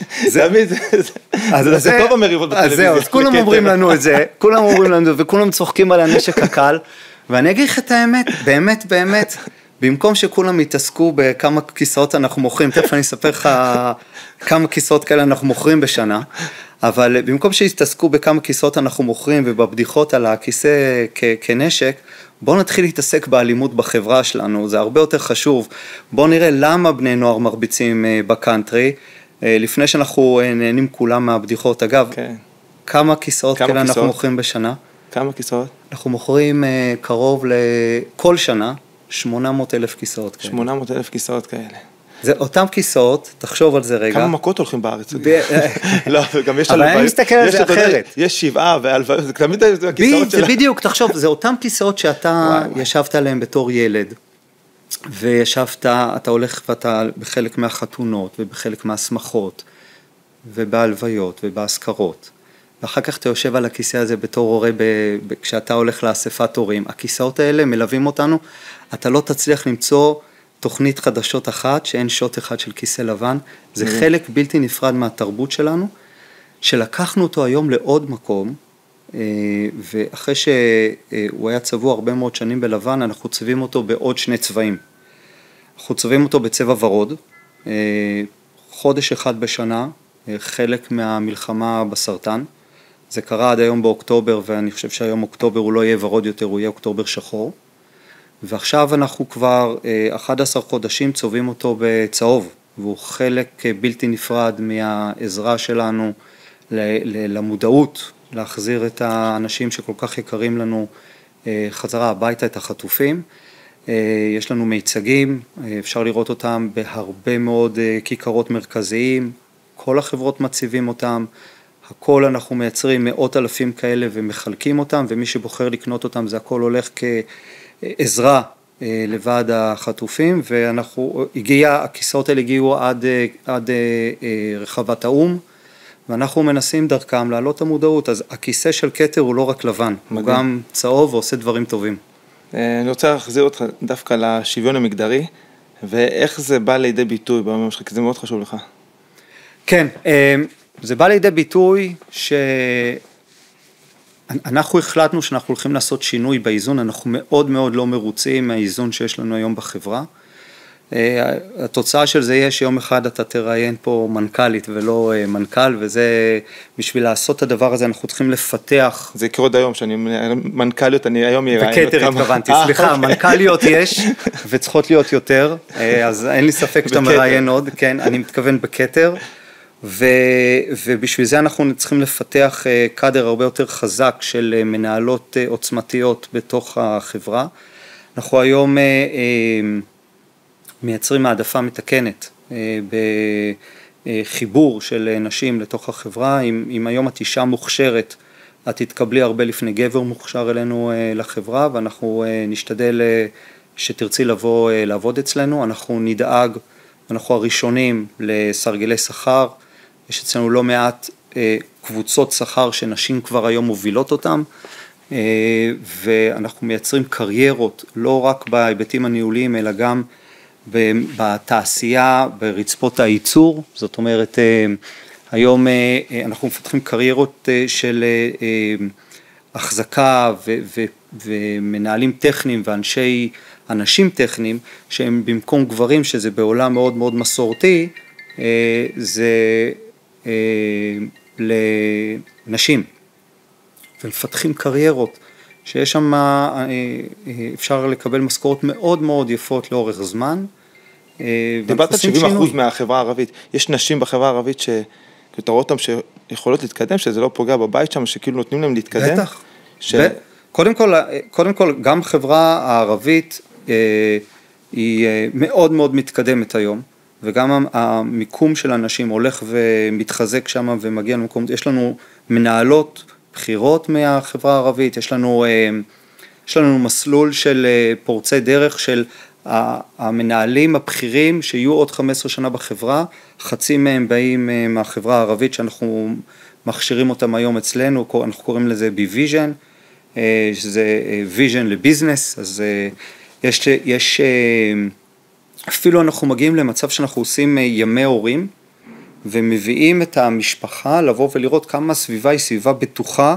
A: זה טוב המריבות בטלוויזיה.
B: אז כולם אומרים לנו את זה, כולם אומרים לנו, וכולם צוחקים על הנשק הקל, ואני אגיד לך את האמת, באמת באמת, במקום שכולם יתעסקו בכמה כיסאות אנחנו מוכרים, תכף אני אספר לך כמה כיסאות כאלה אנחנו מוכרים בשנה, אבל במקום שיתעסקו בכמה כיסאות אנחנו מוכרים ובבדיחות על הכיסא כנשק, בואו נתחיל להתעסק באלימות בחברה שלנו, זה הרבה יותר חשוב. בואו נראה למה בני נוער מרביצים בקאנטרי, לפני שאנחנו נהנים כולם מהבדיחות. אגב, כמה כיסאות כאלה אנחנו מוכרים בשנה?
A: כמה כיסאות?
B: אנחנו מוכרים קרוב לכל שנה 800,000 כיסאות כאלה.
A: 800,000 כיסאות כאלה.
B: זה אותם כיסאות, תחשוב על זה רגע.
A: כמה מכות הולכים בארץ? לא, גם יש
B: אבל אני מסתכל על זה אחרת.
A: יש 7 והלוויות, זה תמיד הכיסאות שלה.
B: זה בדיוק, תחשוב, זה אותם כיסאות שאתה ישבת עליהם בתור ילד, וישבת, אתה הולך ואתה בחלק מהחתונות, ובחלק מהשמחות, ובהלוויות, ובהזכרות. ואחר כך אתה יושב על הכיסא הזה בתור הורה, כשאתה הולך לאספת הורים. הכיסאות האלה מלווים אותנו, אתה לא תצליח למצוא תוכנית חדשות אחת, שאין שוט אחד של כיסא לבן, זה חלק בלתי נפרד מהתרבות שלנו, שלקחנו אותו היום לעוד מקום, ואחרי שהוא היה צבוע הרבה מאוד שנים בלבן, אנחנו צובעים אותו בעוד 2 צבעים. אנחנו צובעים אותו בצבע ורוד, חודש אחד בשנה, חלק מהמלחמה בסרטן, זה קרה עד היום באוקטובר, ואני חושב שהיום אוקטובר הוא לא יהיה ורוד יותר, הוא יהיה אוקטובר שחור, ועכשיו אנחנו כבר 11 חודשים צובעים אותו בצהוב, והוא חלק בלתי נפרד מהעזרה שלנו למודעות, להחזיר את האנשים שכל כך יקרים לנו חזרה הביתה, את החטופים. יש לנו מיצגים, אפשר לראות אותם בהרבה מאוד כיכרות מרכזיים, כל החברות מציבים אותם, הכל אנחנו מייצרים 100,000 כאלה ומחלקים אותם, ומי שבוחר לקנות אותם זה הכל הולך עזרה לוועד החטופים, הכיסאות האלה הגיעו עד רחבת האום, ואנחנו מנסים דרכם להעלות את המודעות. אז הכיסא של כתר הוא לא רק לבן, הוא גם צהוב ועושה דברים טובים.
A: אני רוצה להחזיר אותך דווקא לשוויון המגדרי, ואיך זה בא לידי ביטוי במאמר שלך, כי זה מאוד חשוב לך.
B: כן, זה בא לידי ביטוי אנחנו החלטנו שאנחנו הולכים לעשות שינוי באיזון, אנחנו מאוד מאוד לא מרוצים מהאיזון שיש לנו היום בחברה. התוצאה של זה יהיה שיום אחד אתה תראיין פה מנכ"לית ולא מנכ"ל, וזה בשביל לעשות את הדבר הזה אנחנו צריכים לפתח.
A: זה יקרה עוד היום, שאני מנכ"ליות, אני היום יראיין.
B: בכתר התכוונתי, סליחה, מנכ"ליות יש וצריכות להיות יותר, אז אין לי ספק שאתה מראיין עוד, כן, אני מתכוון בכתר. ובשביל זה אנחנו צריכים לפתח קאדר הרבה יותר חזק של מנהלות עוצמתיות בתוך החברה. אנחנו היום מייצרים העדפה מתקנת בחיבור של נשים לתוך החברה. אם היום את אישה מוכשרת, את תתקבלי הרבה לפני גבר מוכשר אלינו לחברה, ואנחנו נשתדל שתרצי לבוא לעבוד אצלנו. אנחנו נדאג, אנחנו הראשונים לסרגלי שכר, יש אצלנו לא מעט קבוצות שכר שנשים כבר היום מובילות אותם, ואנחנו מייצרים קריירות לא רק בהיבטים הניהוליים אלא גם בתעשייה, ברצפות הייצור. זאת אומרת, היום אנחנו מפתחים קריירות של החזקה ומנהלים טכניים אנשים טכניים, שהם במקום גברים, שזה בעולם מאוד מאוד מסורתי, זה לנשים. ומפתחים קריירות, שיש שם, אפשר לקבל משכורות מאוד מאוד יפות לאורך זמן.
A: דיברת 70% מהחברה הערבית. יש נשים בחברה הערבית שאתה רואה אותם שיכולות להתקדם, שזה לא פוגע בבית שם, שכאילו נותנים להם להתקדם?
B: בטח. קודם כל, גם חברה הערבית היא מאוד מאוד מתקדמת היום, וגם המיקום של אנשים הולך ומתחזק שם ומגיע למקום. יש לנו מנהלות בחירות מהחברה הערבית, יש לנו מסלול של פורצי דרך של המנהלים הבכירים שיהיו עוד 15 שנה בחברה, חצי מהם באים מהחברה הערבית שאנחנו מכשירים אותם היום אצלנו, אנחנו קוראים לזה ב-Vision, שזה Vision לביזנס. אז יש אפילו אנחנו מגיעים למצב שאנחנו עושים ימי הורים, ומביאים את המשפחה לבוא ולראות כמה הסביבה היא סביבה בטוחה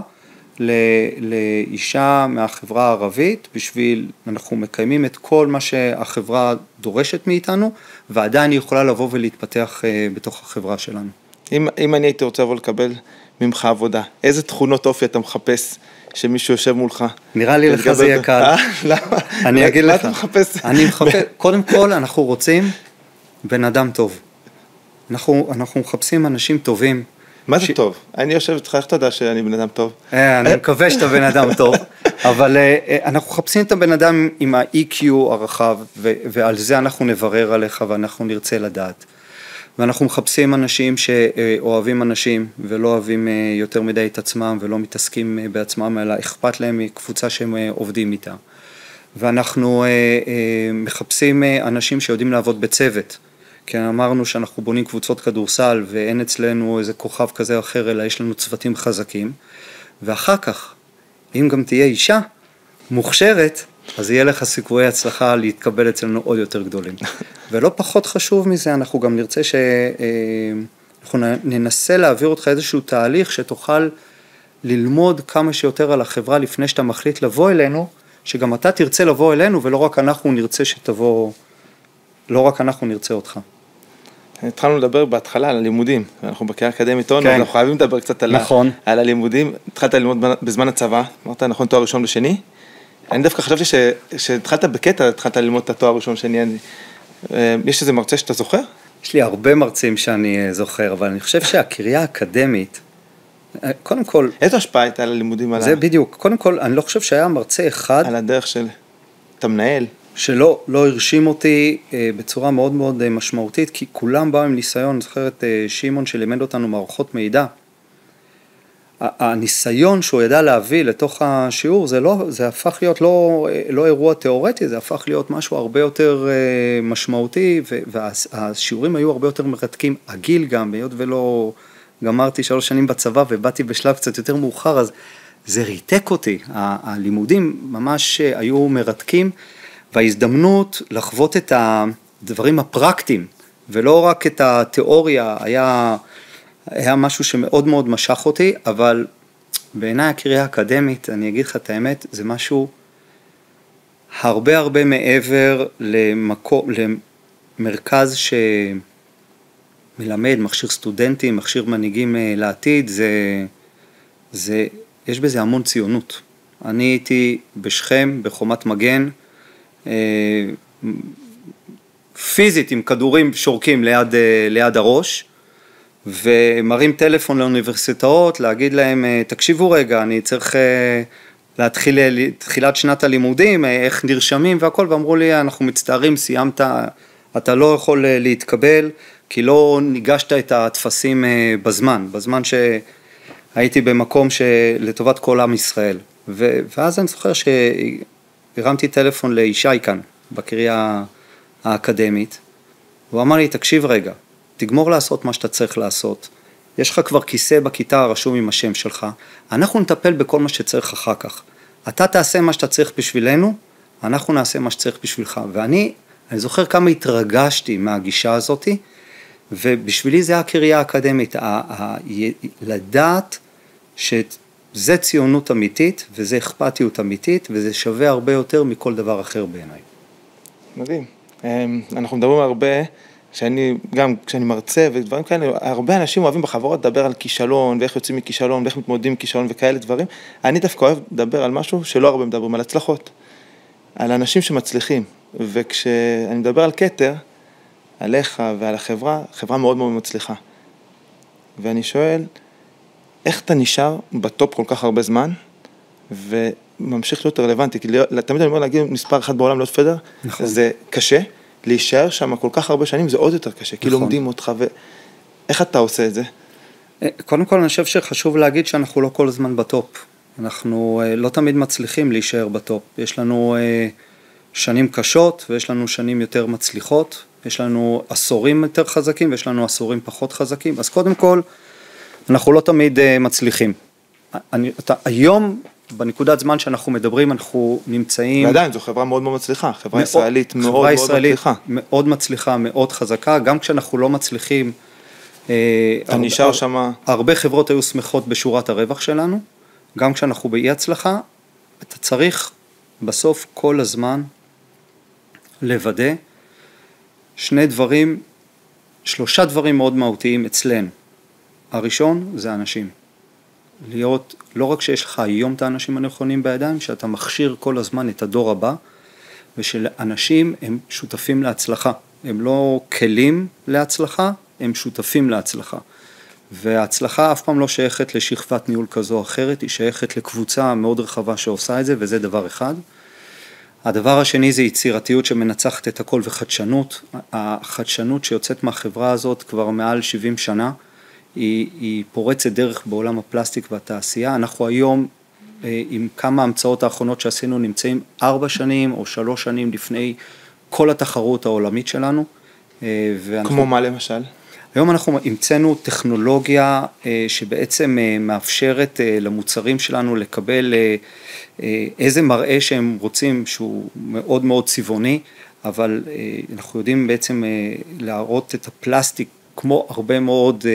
B: לאישה מהחברה הערבית, אנחנו מקיימים את כל מה שהחברה דורשת מאיתנו, ועדיין היא יכולה לבוא ולהתפתח בתוך החברה שלנו.
A: אם אני הייתי רוצה לבוא לקבל ממך עבודה, איזה תכונות אופי אתה מחפש שמישהו יושב מולך?
B: נראה לי לך זה יהיה קל.
A: למה?
B: אני אגיד לך.
A: מה אתה מחפש?
B: קודם כל אנחנו רוצים בן אדם טוב. אנחנו מחפשים אנשים טובים.
A: מה זה טוב? אני יושב איתך, איך אתה יודע שאני בן אדם טוב?
B: אני מקווה שאתה בן אדם טוב, אבל אנחנו מחפשים את הבן אדם עם ה-EQ הרחב, ועל זה אנחנו נברר עליך ואנחנו נרצה לדעת. ואנחנו מחפשים אנשים שאוהבים אנשים ולא אוהבים יותר מדי את עצמם ולא מתעסקים בעצמם, אלא אכפת להם מקבוצה שהם עובדים איתה. ואנחנו מחפשים אנשים שיודעים לעבוד בצוות, כי אמרנו שאנחנו בונים קבוצות כדורסל ואין אצלנו איזה כוכב כזה או אחר, אלא יש לנו צוותים חזקים. ואחר כך, אם גם תהיה אישה מוכשרת, אז יהיה לך סיכויי הצלחה להתקבל אצלנו עוד יותר גדולים. ולא פחות חשוב מזה, אנחנו גם נרצה אנחנו ננסה להעביר אותך איזשהו תהליך שתוכל ללמוד כמה שיותר על החברה לפני שאתה מחליט לבוא אלינו, שגם אתה תרצה לבוא אלינו ולא רק אנחנו נרצה שתבוא, לא רק אנחנו נרצה אותך.
A: התחלנו לדבר בהתחלה על הלימודים, אנחנו בקריה אקדמית אונו, אנחנו חייבים לדבר קצת על הלימודים. התחלת ללמוד בזמן הצבא, אמרת נכון תואר ראשון ושני, אני דווקא חשבתי שהתחלת בקטע, התחלת ללמוד את התואר ראשון שני, יש איזה מרצה שאתה זוכר?
B: יש לי הרבה מרצים שאני זוכר, אבל אני חושב שהקריה האקדמית, קודם כל...
A: איזו השפעה הייתה על הלימודים?
B: זה בדיוק, קודם כל אני לא חושב שהיה מרצה אחד...
A: על הדרך של אתה מנהל.
B: שלא הרשים אותי בצורה מאוד מאוד משמעותית, כי כולם באו עם ניסיון. זוכרת שימון שלימד אותנו מערכות מידע. הניסיון שהוא ידע להביא לתוך השיעור, זה הפך להיות לא אירוע תיאורטי, זה הפך להיות משהו הרבה יותר משמעותי, והשיעורים היו הרבה יותר מרתקים. הגיל גם, בהיות ולא גמרתי 3 שנים בצבא, ובאתי בשלב קצת יותר מאוחר, אז זה ריתק אותי. הלימודים ממש היו מרתקים, וההזדמנות לחוות את הדברים הפרקטיים, ולא רק את התיאוריה, היה משהו שמאוד מאוד משך אותי, אבל בעיניי הקריה האקדמית, אני אגיד לך את האמת, זה משהו הרבה הרבה מעבר למרכז שמלמד, מכשיר סטודנטים, מכשיר מנהיגים לעתיד, יש בזה המון ציונות. אני הייתי בשכם, בחומת מגן, פיזית עם כדורים שורקים ליד הראש, ומרים טלפון לאוניברסיטאות, להגיד להם, תקשיבו רגע, אני צריך להתחיל תחילת שנת הלימודים, איך נרשמים והכל, ואמרו לי, אנחנו מצטערים, סיימת, אתה לא יכול להתקבל, כי לא ניגשת את התפסים בזמן שהייתי במקום לטובת כל עם ישראל. ואז אני זוכר שהרמתי טלפון לישי כאן, בקריה האקדמית, הוא אמר לי, תקשיב רגע, תגמור לעשות מה שאתה צריך לעשות, יש לך כבר כיסא בכיתה רשום עם השם שלך, אנחנו נטפל בכל מה שצריך אחר כך. אתה תעשה מה שאתה צריך בשבילנו, אנחנו נעשה מה שצריך בשבילך. ואני זוכר כמה התרגשתי מהגישה הזאת, ובשבילי זה הקריה האקדמית, לדעת שזה ציונות אמיתית, וזה אכפתיות אמיתית, וזה שווה הרבה יותר מכל דבר אחר בעיניי.
A: מדהים. אנחנו מדברים הרבה, גם כשאני מרצה ודברים כאלה, הרבה אנשים אוהבים בחברות לדבר על כישלון, ואיך יוצאים מכישלון, ואיך מתמודדים עם כישלון וכאלה דברים. אני דווקא אוהב לדבר על משהו שלא הרבה מדברים, על הצלחות, על אנשים שמצליחים. וכשאני מדבר על כתר, עליך ועל החברה, חברה מאוד מאוד מצליחה. ואני שואל, איך אתה נשאר בטופ כל כך הרבה זמן, וממשיך להיות רלוונטי? כי תמיד אני אומר להגיד מספר אחד בעולם להיות פדר, נכון. זה קשה, להישאר שם כל כך הרבה שנים, זה עוד יותר קשה, כי לומדים אותך, ואיך אתה עושה את זה?
B: קודם כל אני חושב שחשוב להגיד שאנחנו לא כל הזמן בטופ, אנחנו לא תמיד מצליחים להישאר בטופ, יש לנו שנים קשות, ויש לנו שנים יותר מצליחות, יש לנו עשורים יותר חזקים, ויש לנו עשורים פחות חזקים, אז קודם כל, אנחנו לא תמיד מצליחים. היום, בנקודת זמן שאנחנו מדברים, אנחנו נמצאים...
A: ועדיין, זו חברה מאוד מאוד מצליחה, חברה ישראלית מאוד מאוד מצליחה.
B: מאוד מצליחה, מאוד חזקה, גם כשאנחנו לא מצליחים...
A: אתה נשאר שמה...
B: הרבה חברות היו שמחות בשורת הרווח שלנו, גם כשאנחנו באי הצלחה, אתה צריך בסוף כל הזמן לוודא שלושה דברים מאוד מהותיים אצלנו. הראשון זה אנשים. להיות, לא רק שיש לך היום את האנשים הנכונים בידיים, שאתה מכשיר כל הזמן את הדור הבא, ושאנשים הם שותפים להצלחה. הם לא כלים להצלחה, הם שותפים להצלחה. וההצלחה אף פעם לא שייכת לשכבת ניהול כזו או אחרת, היא שייכת לקבוצה מאוד רחבה שעושה את זה, וזה דבר אחד. הדבר השני זה יצירתיות שמנצחת את הכל וחדשנות. החדשנות שיוצאת מהחברה הזאת כבר מעל 70 שנה, היא פורצת דרך בעולם הפלסטיק והתעשייה. אנחנו היום, עם כמה המצאות האחרונות שעשינו, נמצאים 4 שנים או 3 שנים לפני כל התחרות העולמית שלנו.
A: כמו מה למשל?
B: היום אנחנו המצאנו טכנולוגיה שבעצם מאפשרת למוצרים שלנו לקבל איזה מראה שהם רוצים, שהוא מאוד מאוד צבעוני, אבל אנחנו יודעים בעצם להראות את הפלסטיק כמו הרבה מאוד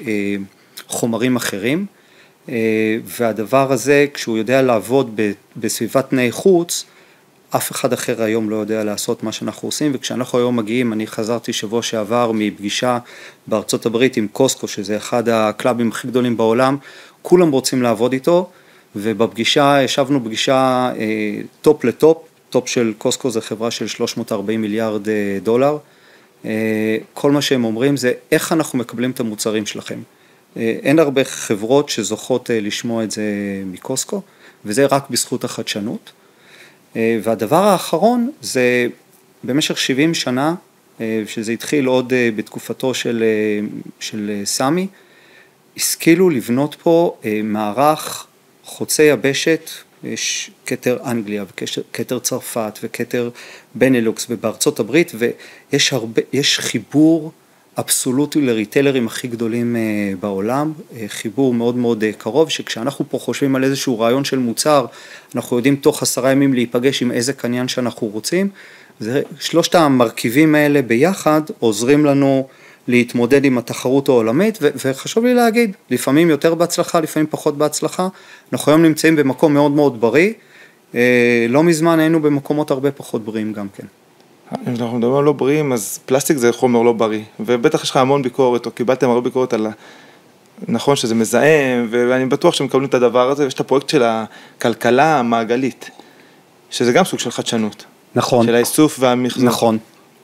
B: חומרים אחרים, והדבר הזה כשהוא יודע לעבוד בסביבת תנאי חוץ, אף אחד אחר היום לא יודע לעשות מה שאנחנו עושים, וכשאנחנו היום מגיעים, אני חזרתי שבוע שעבר מפגישה בארצות הברית עם קוסקו, שזה אחד הקלאבים הכי גדולים בעולם, כולם רוצים לעבוד איתו, ובפגישה, ישבנו פגישה טופ לטופ, טופ של קוסקו זה חברה של 340 מיליארד דולר, כל מה שהם אומרים זה איך אנחנו מקבלים את המוצרים שלכם. אין הרבה חברות שזוכות לשמוע את זה מקוסקו, וזה רק בזכות החדשנות. והדבר האחרון זה במשך 70 שנה, שזה התחיל עוד בתקופתו של סמי, השכילו לבנות פה מערך חוצי יבשת, יש כתר אנגליה וכתר צרפת וכתר בנלוקס ובארצות הברית, ויש חיבור אבסולוטי לריטלרים הכי גדולים בעולם, חיבור מאוד מאוד קרוב, שכשאנחנו פה חושבים על איזשהו רעיון של מוצר, אנחנו יודעים תוך 10 ימים להיפגש עם איזה קניין שאנחנו רוצים, שלושת המרכיבים האלה ביחד עוזרים לנו להתמודד עם התחרות העולמית, וחשוב לי להגיד, לפעמים יותר בהצלחה, לפעמים פחות בהצלחה, אנחנו היום נמצאים במקום מאוד מאוד בריא, לא מזמן היינו במקומות הרבה פחות בריאים גם כן.
A: אם אנחנו מדברים לא בריאים, אז פלסטיק זה חומר לא בריא, ובטח יש לך המון ביקורת, או קיבלתם הרבה ביקורת על, נכון שזה מזהם, ואני בטוח שמקבלים את הדבר הזה, ויש את הפרויקט של הכלכלה המעגלית, שזה גם סוג של חדשנות.
B: נכון.
A: של האיסוף והמחזור.
B: נכון.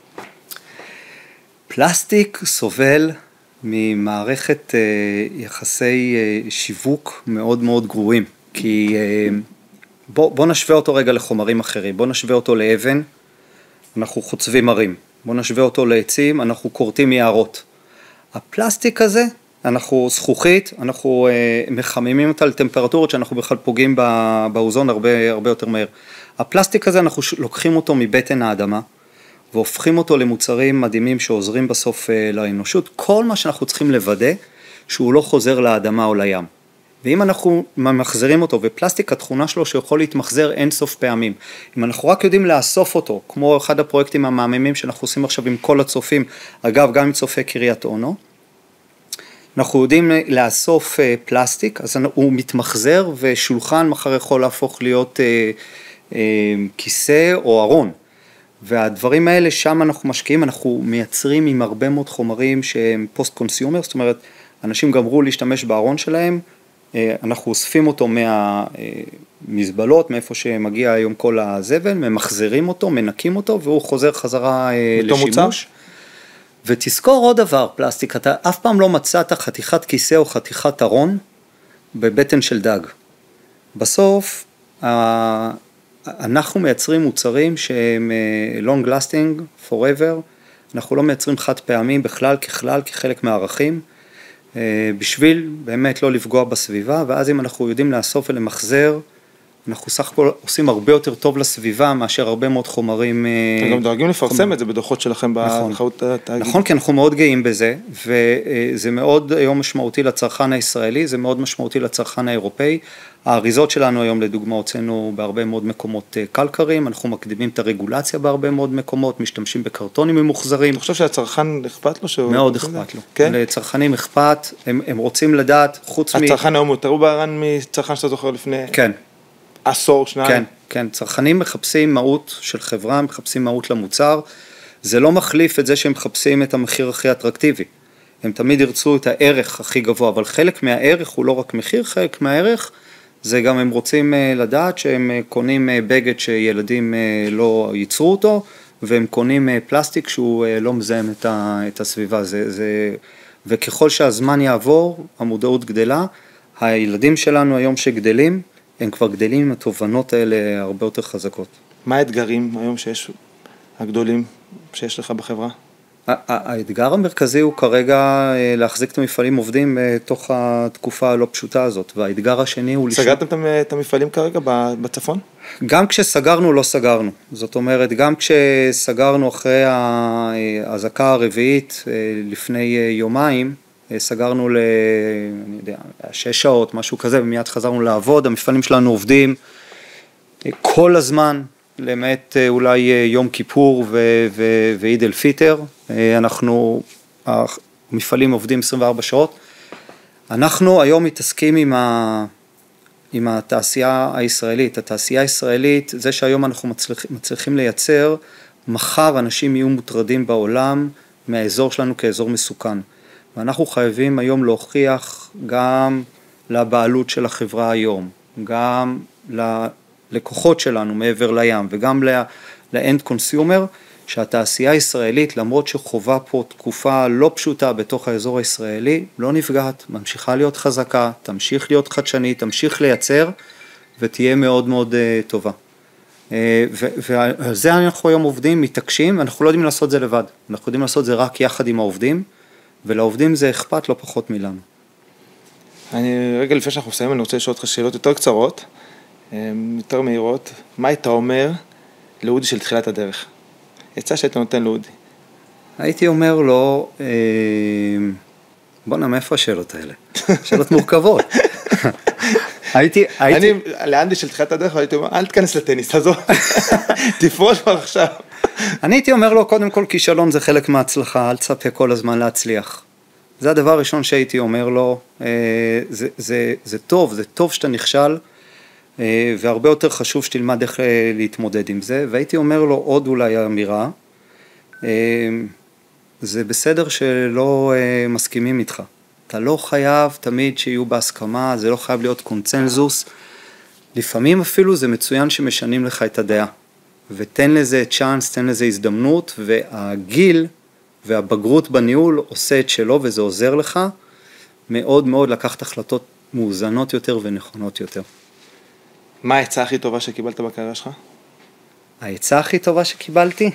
B: פלסטיק סובל ממערכת יחסי שיווק מאוד מאוד גרועים, כי בוא נשווה אותו רגע לחומרים אחרים, בוא נשווה אותו לאבן, אנחנו חוצבים ערים, בוא נשווה אותו לעצים, אנחנו קורטים יערות. הפלסטיק הזה, אנחנו זכוכית, אנחנו מחממים אותה לטמפרטורות שאנחנו בכלל פוגעים באוזון הרבה יותר מהר. הפלסטיק הזה אנחנו לוקחים אותו מבטן האדמה, והופכים אותו למוצרים מדהימים שעוזרים בסוף לאנושות. כל מה שאנחנו צריכים לוודא, שהוא לא חוזר לאדמה או לים. ואם אנחנו ממחזרים אותו, ופלסטיק התכונה שלו שיכול להתמחזר אין סוף פעמים, אם אנחנו רק יודעים לאסוף אותו, כמו אחד הפרויקטים המהממים שאנחנו עושים עכשיו עם כל הצופים, אגב גם עם צופי קריית אונו, אנחנו יודעים לאסוף פלסטיק, אז הוא מתמחזר ושולחן מחר יכול להפוך להיות כיסא או ארון. והדברים האלה שם אנחנו משקיעים, אנחנו מייצרים עם הרבה מאוד חומרים שהם פוסט קונסיומר, זאת אומרת, אנשים גמרו להשתמש בארון שלהם, אנחנו אוספים אותו מהמזבלות, מאיפה שמגיע היום כל הזבל, ממחזרים אותו, מנקים אותו, והוא חוזר חזרה לשימוש. ותזכור עוד דבר, פלסטיק, אתה אף פעם לא מצאת חתיכת כיסא או חתיכת ארון בבטן של דג. בסוף, אנחנו מייצרים מוצרים שהם long lasting, forever, אנחנו לא מייצרים חד פעמים בכלל, כחלק מהערכים, בשביל באמת לא לפגוע בסביבה, ואז אם אנחנו יודעים לאסוף ולמחזר, אנחנו סך הכל עושים הרבה יותר טוב לסביבה, מאשר הרבה מאוד חומרים.
A: אתם גם דואגים לפרסם את זה בדוחות שלכם בחרות התאגיד.
B: נכון, כי אנחנו מאוד גאים בזה, וזה מאוד היום משמעותי לצרכן הישראלי, זה מאוד משמעותי לצרכן האירופאי. האריזות שלנו היום לדוגמה הוצאנו בהרבה מאוד מקומות קלקרים, אנחנו מקדימים את הרגולציה בהרבה מאוד מקומות, משתמשים בקרטונים ממוחזרים.
A: אתה חושב שהצרכן אכפת לו?
B: מאוד אכפת לו.
A: כן?
B: לצרכנים אכפת, הם רוצים לדעת, חוץ
A: הצרכן היום יותר ברן מצרכן שאתה זוכר לפני...
B: כן.
A: עשור, שניים.
B: כן, כן, צרכנים מחפשים מהות של חברה, מחפשים מהות למוצר, זה לא מחליף את זה שהם מחפשים את המחיר הכי אטרקטיבי, הם תמיד ירצו את הערך הכי גבוה, אבל חלק מהערך הוא לא רק מחיר, חלק מהערך זה גם הם רוצים לדעת שהם קונים בגד שילדים לא ייצרו אותו, והם קונים פלסטיק שהוא לא מזהם את הסביבה, וככל שהזמן יעבור, המודעות גדלה, הילדים שלנו היום שגדלים, הם כבר גדלים עם התובנות האלה הרבה יותר חזקות.
A: מה האתגרים היום הגדולים שיש לך בחברה?
B: האתגר המרכזי הוא כרגע להחזיק את המפעלים עובדים תוך התקופה הלא פשוטה הזאת, והאתגר השני הוא...
A: סגרתם את המפעלים כרגע בצפון?
B: גם כשסגרנו לא סגרנו, זאת אומרת גם כשסגרנו אחרי ההזעקה הרביעית לפני יומיים, סגרנו אני יודע, 6 שעות, משהו כזה, ומיד חזרנו לעבוד, המפעלים שלנו עובדים כל הזמן, למעט אולי יום כיפור ועיד אל פיטר, המפעלים עובדים 24 שעות, אנחנו היום מתעסקים עם התעשייה הישראלית, התעשייה הישראלית, זה שהיום אנחנו מצליחים לייצר, מחר אנשים יהיו מוטרדים בעולם מהאזור שלנו כאזור מסוכן, ואנחנו חייבים היום להוכיח גם לבעלות של החברה היום, גם ללקוחות שלנו מעבר לים, וגם לאנד קונסיומר, שהתעשייה הישראלית, למרות שחובה פה תקופה לא פשוטה בתוך האזור הישראלי, לא נפגעת, ממשיכה להיות חזקה, תמשיך להיות חדשנית, תמשיך לייצר, ותהיה מאוד מאוד טובה. ועל זה אנחנו היום עובדים, מתעקשים, ואנחנו לא יודעים לעשות את זה לבד, אנחנו יודעים לעשות את זה רק יחד עם העובדים, ולעובדים זה אכפת לא פחות מלנו.
A: רגע לפני שאנחנו מסיימים, אני רוצה לשאול אותך שאלות יותר קצרות, יותר מהירות. מה היית אומר לאודי של תחילת הדרך? יצא שהיית נותן לאודי.
B: הייתי אומר לו, בוא נע, מאיפה השאלות האלה? שאלות מורכבות.
A: אני, לאנדי של תחילת הדרך, הייתי אומר, אל תכנס לטניס, תעזור, תפרוש כבר עכשיו.
B: אני הייתי אומר לו, קודם כל, כישלון זה חלק מההצלחה, אל תצפה כל הזמן להצליח. זה הדבר הראשון שהייתי אומר לו, זה טוב שאתה נכשל, והרבה יותר חשוב שתלמד איך להתמודד עם זה, והייתי אומר לו עוד אולי אמירה, זה בסדר שלא מסכימים איתך, אתה לא חייב תמיד שיהיו בהסכמה, זה לא חייב להיות קונצנזוס, לפעמים אפילו זה מצוין שמשנים לך את הדעה, ותן לזה צ'אנס, תן לזה הזדמנות, והגיל והבגרות בניהול עושה את שלו, וזה עוזר לך מאוד מאוד לקחת החלטות מאוזנות יותר ונכונות יותר.
A: מה העצה הכי טובה שקיבלת בקריירה שלך?
B: העצה הכי טובה שקיבלתי?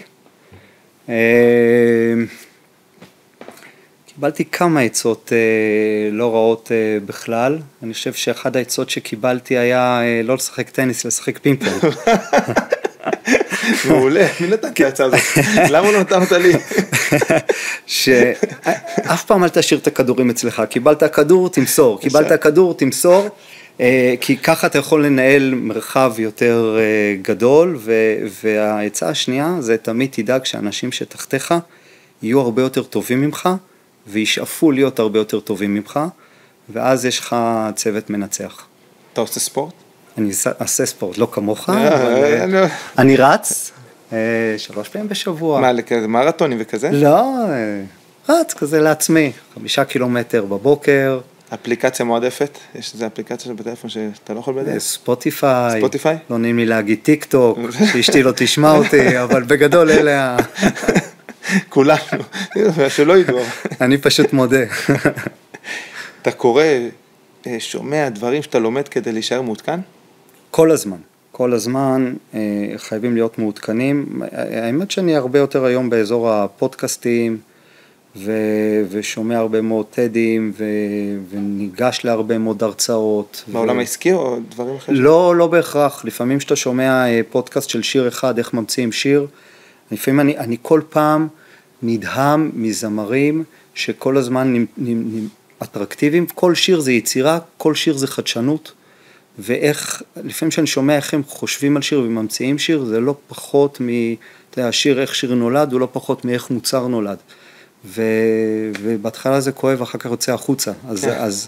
B: קיבלתי כמה עצות לא רעות בכלל. אני חושב שאחד העצות שקיבלתי היה לא לשחק טניס, לשחק פינג-פונג.
A: מעולה, מי נתן את העצה הזאת? למה לא נתן אותה לי?
B: שאף פעם אל תשאיר את הכדורים אצלך, קיבלת כדור, תמסור, קיבלת כדור, תמסור, כי ככה אתה יכול לנהל מרחב יותר גדול, וההצעה השנייה זה תמיד תדאג שאנשים שתחתיך יהיו הרבה יותר טובים ממך, וישאפו להיות הרבה יותר טובים ממך, ואז יש לך צוות מנצח.
A: אתה עושה ספורט?
B: אני אעשה ספורט, לא כמוך, אבל אני רץ 3 פעמים בשבוע.
A: מה, מרתונים וכזה?
B: לא, רץ כזה לעצמי, 5 קילומטר בבוקר.
A: אפליקציה מועדפת? יש איזו אפליקציה שבטלפון שאתה לא יכול בדרך?
B: ספוטיפיי.
A: ספוטיפיי?
B: לא נעים לי להגיד טיק טוק, שאשתי לא תשמע אותי, אבל בגדול אלה
A: כולנו, שלא ידעו.
B: אני פשוט מודה.
A: אתה קורא, שומע דברים שאתה לומד כדי להישאר מעודכן?
B: כל הזמן חייבים להיות מעודכנים. האמת שאני הרבה יותר היום באזור הפודקאסטים, ושומע הרבה מאוד טדים, וניגש להרבה מאוד הרצאות.
A: בעולם העסקי או דברים אחרים?
B: לא בהכרח. לפעמים שאתה שומע פודקאסט של שיר אחד, איך ממציאים שיר, לפעמים אני כל פעם נדהם מזמרים שכל הזמן אטרקטיביים. כל שיר זה יצירה, כל שיר זה חדשנות, ואיך, לפעמים שאני שומע איך הם חושבים על שיר וממציאים שיר, זה לא פחות השיר, איך שיר נולד, הוא לא פחות מאיך מוצר נולד. ובהתחלה זה כואב, אחר כך יוצא החוצה. אז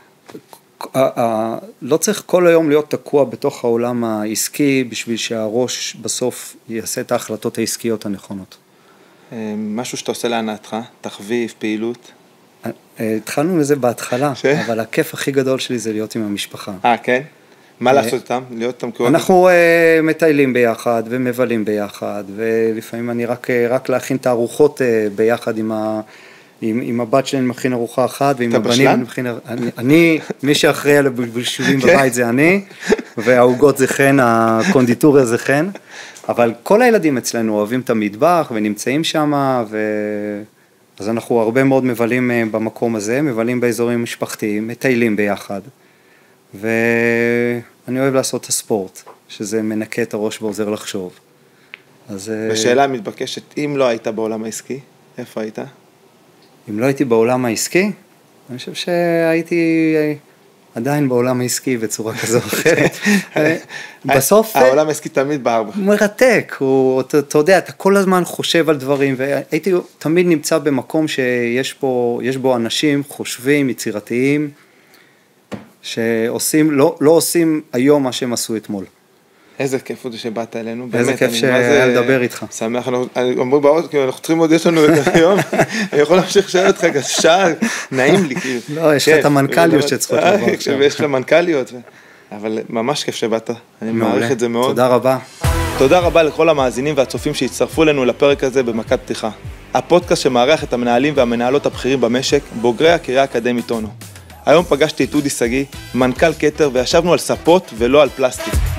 B: לא צריך כל היום להיות תקוע בתוך העולם העסקי, בשביל שהראש בסוף יעשה את ההחלטות העסקיות הנכונות.
A: משהו שאתה עושה להנאתך, תחביב, פעילות?
B: התחלנו לזה בהתחלה, אבל הכיף הכי גדול שלי זה להיות עם המשפחה.
A: כן? מה לעשות איתם? להיות איתם כהורים?
B: אנחנו מטיילים ביחד ומבלים ביחד, ולפעמים אני רק להכין את הארוחות ביחד עם הבת שלי, אני מכין ארוחה אחת, ועם הבנים אני מכין... מי שאחראי על הבישולים בבית זה אני, והעוגות זה חן, הקונדיטוריה זה חן, אבל כל הילדים אצלנו אוהבים את המטבח ונמצאים שם, אז אנחנו הרבה מאוד מבלים במקום הזה, מבלים באזורים משפחתיים, מטיילים ביחד, ואני אוהב לעשות את הספורט, שזה מנקה את הראש ועוזר לחשוב.
A: בשאלה מתבקשת, אם לא היית בעולם העסקי, איפה היית?
B: אם לא הייתי בעולם העסקי, אני חושב שהייתי עדיין בעולם העסקי בצורה כזו או אחרת. בסוף...
A: העולם העסקי תמיד בארבע.
B: מרתק, אתה יודע, אתה כל הזמן חושב על דברים, והייתי תמיד נמצא במקום שיש בו אנשים חושבים, יצירתיים, שעושים, לא עושים היום מה שהם עשו אתמול.
A: איזה כיף עוד שבאת אלינו.
B: איזה כיף לדבר איתך.
A: שמח, אומרים בעוד, כי אנחנו צריכים עוד, יש לנו את היום, אני יכול להמשיך לשאול אותך, שעה, נעים לי.
B: לא, יש לך את המנכ"ליות שצריכות לבוא.
A: יש לה מנכ"ליות, אבל ממש כיף שבאת, אני מעריך את זה מאוד.
B: תודה רבה.
A: תודה רבה לכל המאזינים והצופים שהצטרפו לנו לפרק הזה במכת פתיחה. הפודקאסט שמארח את המנהלים והמנהלות הבכירים במשק, בוגרי הקריה האקדמית אונו. היום פגשתי את אודי סגי, מנכ"ל כתר, וישבנו על ספות ולא על פלסטיק.